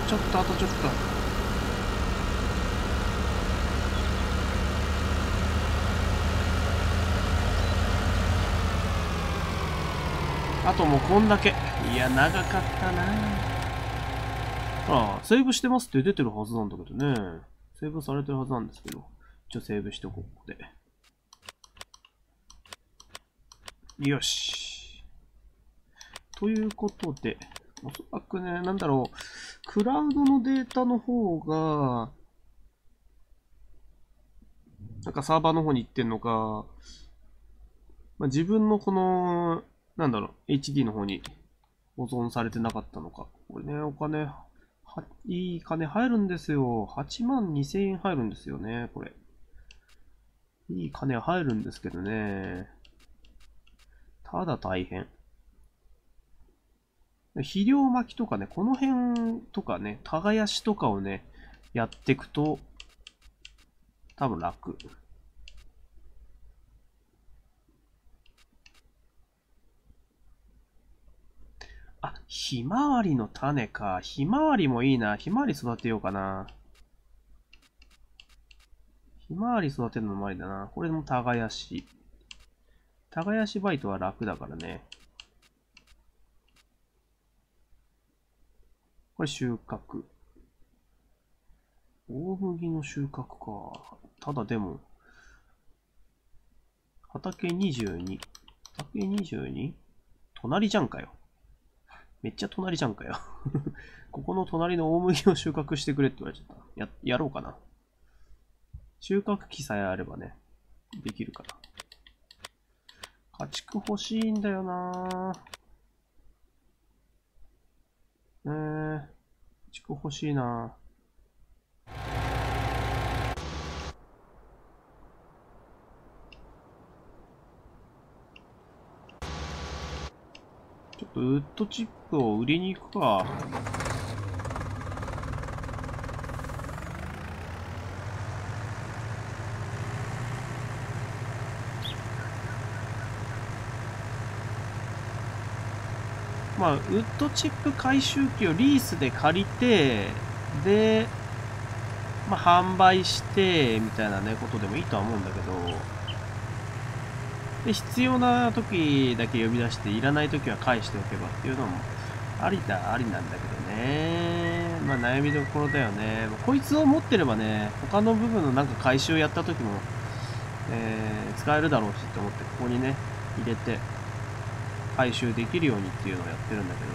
あともうこんだけ。いや、長かったな。ああ、セーブしてますって出てるはずなんだけどね。セーブされてるはずなんですけど。一応セーブしておこう、ここで。よし。ということで、おそらくね、なんだろう、クラウドのデータの方が、なんかサーバーの方に行ってんのか、まあ、自分のこの、なんだろう、HD の方に保存されてなかったのか。これね、お金、いい金入るんですよ。82,000円入るんですよね、これ。いい金入るんですけどね。ただ大変。肥料巻きとかね、この辺とかね、耕しとかをね、やっていくと、多分楽。あ、ひまわりの種か。ひまわりもいいな。ひまわり育てようかな。ひまわり育てるのもありだな。これも耕し。耕しバイトは楽だからね。これ収穫。大麦の収穫か。ただでも、畑22。畑 22？ 隣じゃんかよ。めっちゃ隣じゃんかよ。ここの隣の大麦を収穫してくれって言われちゃった。やろうかな。収穫機さえあればね、できるかな。家畜欲しいんだよなぁ。家畜欲しいなぁ。ちょっとウッドチップを売りに行くか。まあ、ウッドチップ回収機をリースで借りて、で、まあ、販売して、みたいなね、ことでもいいとは思うんだけど、で、必要な時だけ呼び出して、いらない時は返しておけばっていうのも、ありなんだけどね。まあ、悩みどころだよね。こいつを持ってればね、他の部分のなんか回収やった時も、使えるだろうしって思って、ここにね、入れて、回収できるようにっていうのをやってるんだけど。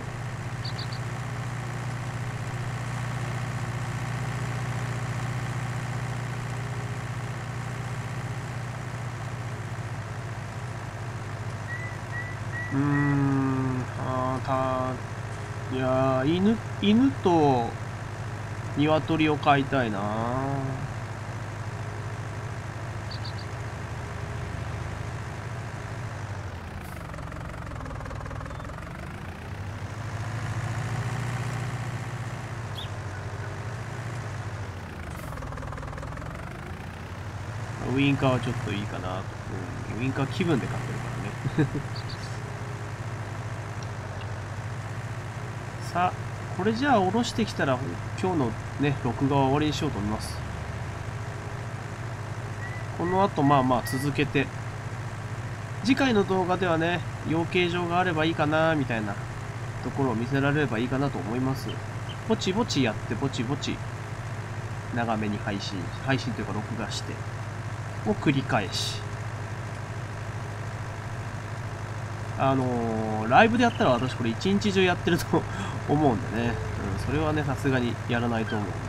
いやー、犬と鶏を飼いたいな。ウインカーはちょっといいかなと。ウインカー気分で買ってるからね。さあ、 これじゃあ下ろしてきたら今日のね録画は終わりにしようと思います。この後まあまあ続けて次回の動画ではね養鶏場があればいいかなみたいなところを見せられればいいかなと思います。ぼちぼちやってぼちぼち長めに配信というか録画してを繰り返し、ライブでやったら私これ一日中やってると思うんでね、それはねさすがにやらないと思うんで、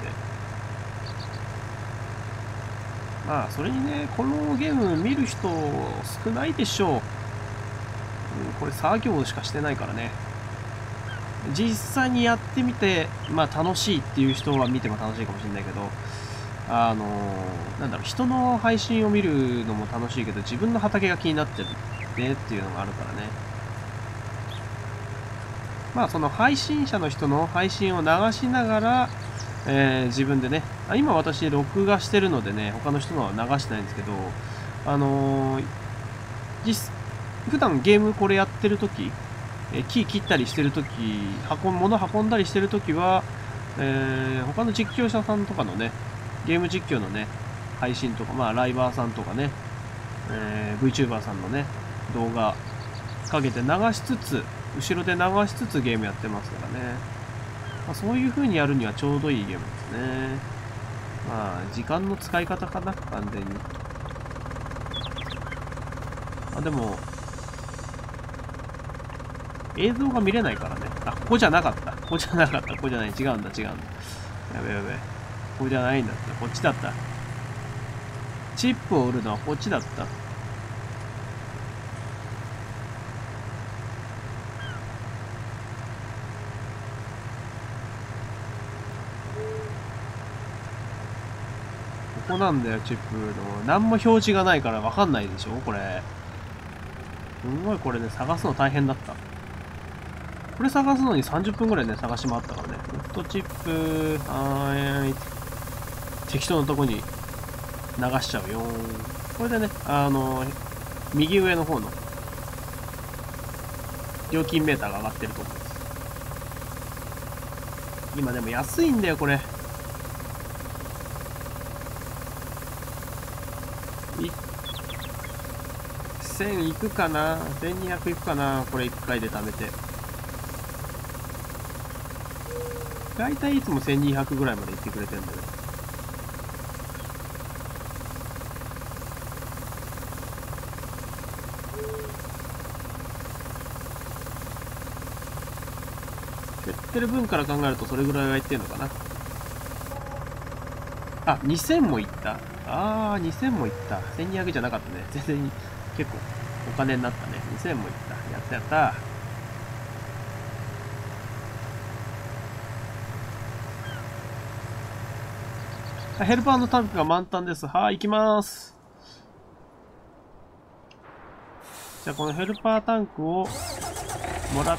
まあそれにねこのゲーム見る人少ないでしょう。これ作業しかしてないからね。実際にやってみてまあ楽しいっていう人は見ても楽しいかもしれないけど、なんだろう、人の配信を見るのも楽しいけど自分の畑が気になってるねっていうのがあるからね。まあその配信者の人の配信を流しながら、自分でね、今私録画してるのでね他の人のは流してないんですけど、普段ゲームこれやってる時、木切ったりしてる時、物運んだりしてる時は、他の実況者さんとかのねゲーム実況のね配信とか、まあライバーさんとかね、VTuber さんのね動画かけて流しつつ後ろで流しつつゲームやってますからね。まあ、そういう風にやるにはちょうどいいゲームですね。まあ時間の使い方かな完全に。でも映像が見れないからね。ここじゃなかった。ここじゃなかった。ここじゃない。違うんだ。やべやべ。ここじゃないんだった。こっちだった。チップを売るのはこっちだった。ここなんだよ、チップの。何も表示がないから分かんないでしょこれ。すんごいこれね、探すの大変だった。これ探すのに30分ぐらいね、探し回ったからね。ウッドチップ、適当なとこに流しちゃうよ。これでね、右上の方の料金メーターが上がってると思います。今でも安いんだよ、これ。1000いくかな ?1200 いくかなこれ1回で貯めて。だいたいいつも1200ぐらいまで行ってくれてるんだよね。減ってる分から考えるとそれぐらいは行ってんのかな。2000もいった。2000もいった。1200じゃなかったね。全然結構お金になったね。2000もいった。やったやった。ヘルパーのタンクが満タンです。行きます。じゃあこのヘルパータンクをもら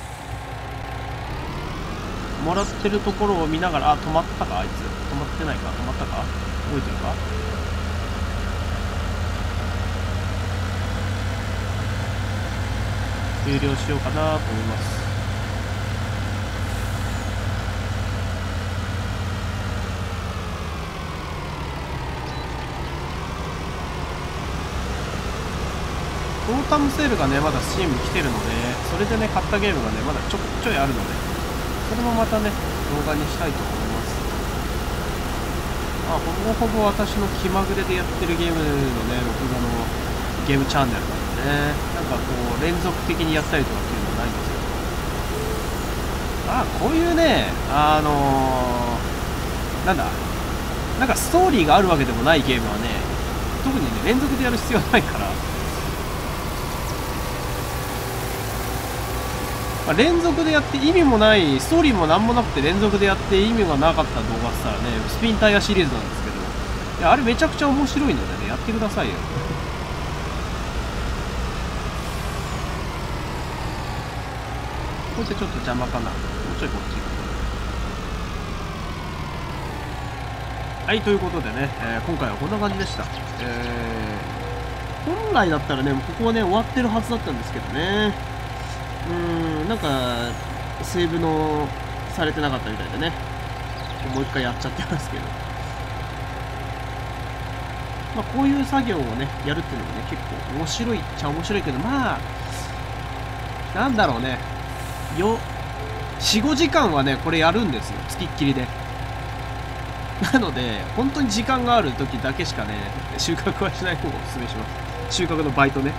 ってるところを見ながら、止まったかあいつ。止まってないか止まったか動いてるか終了しようかなと思います。オータムセールがねまだ Steam 来てるので、それでね買ったゲームがねまだちょいあるので、それもまたね動画にしたいと思います。ほぼほぼ私の気まぐれでやってるゲームのね録画のゲームチャンネルなんでね、なんかこう連続的にやったりとかっていうのはないんですけど、こういうねなんかストーリーがあるわけでもないゲームはね特にね連続でやる必要ないから、連続でやって意味もない、ストーリーもなんもなくて連続でやって意味がなかった動画って言ったらね、スピンタイヤシリーズなんですけど、いやあれめちゃくちゃ面白いのでねやってくださいよ。こいつちょっと邪魔かな。もうちょいこっち行く。はい、ということでね、今回はこんな感じでした。本来だったらねここはね終わってるはずだったんですけどね、なんかセーブされてなかったみたいでね。もう一回やっちゃってますけど。まあ、こういう作業をね、やるっていうのもね、結構面白いっちゃ面白いけど、まあ、なんだろうね。4、5時間はね、これやるんですよ。付きっきりで。なので、本当に時間がある時だけしかね、収穫はしない方がおすすめします。収穫のバイトね。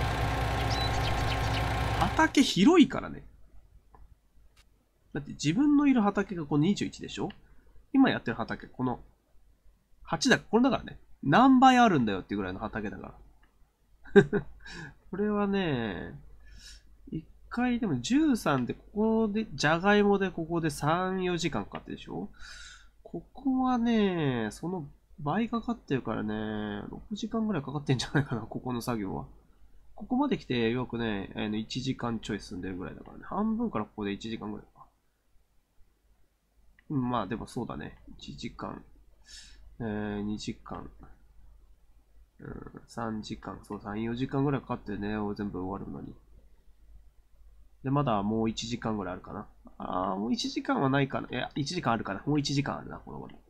畑広いからね。だって自分のいる畑がこの21でしょ？今やってる畑、この8だ、これだからね。何倍あるんだよっていうぐらいの畑だから。これはね、一回でも13で、ここで、じゃがいもでここで3、4時間かかってるでしょ？ここはね、その倍かかってるからね、6時間ぐらいかかってんじゃないかな、ここの作業は。ここまで来て、よくね、1時間ちょい進んでるぐらいだからね。半分からここで1時間ぐらいか。まあでもそうだね。1時間、2時間、3時間、そう、3、4時間ぐらいかかってね、全部終わるのに。で、まだもう1時間ぐらいあるかな。もう1時間はないかな。いや、1時間あるかな。もう1時間あるな、この頃。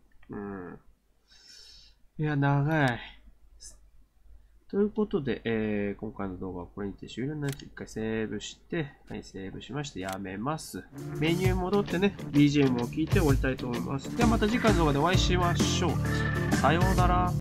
いや、長い。ということで、今回の動画はこれにて終了になります。一回セーブして、はい、セーブしましてやめます。メニュー戻ってね、BGM を聞いて終わりたいと思います。ではまた次回の動画でお会いしましょう。さようなら。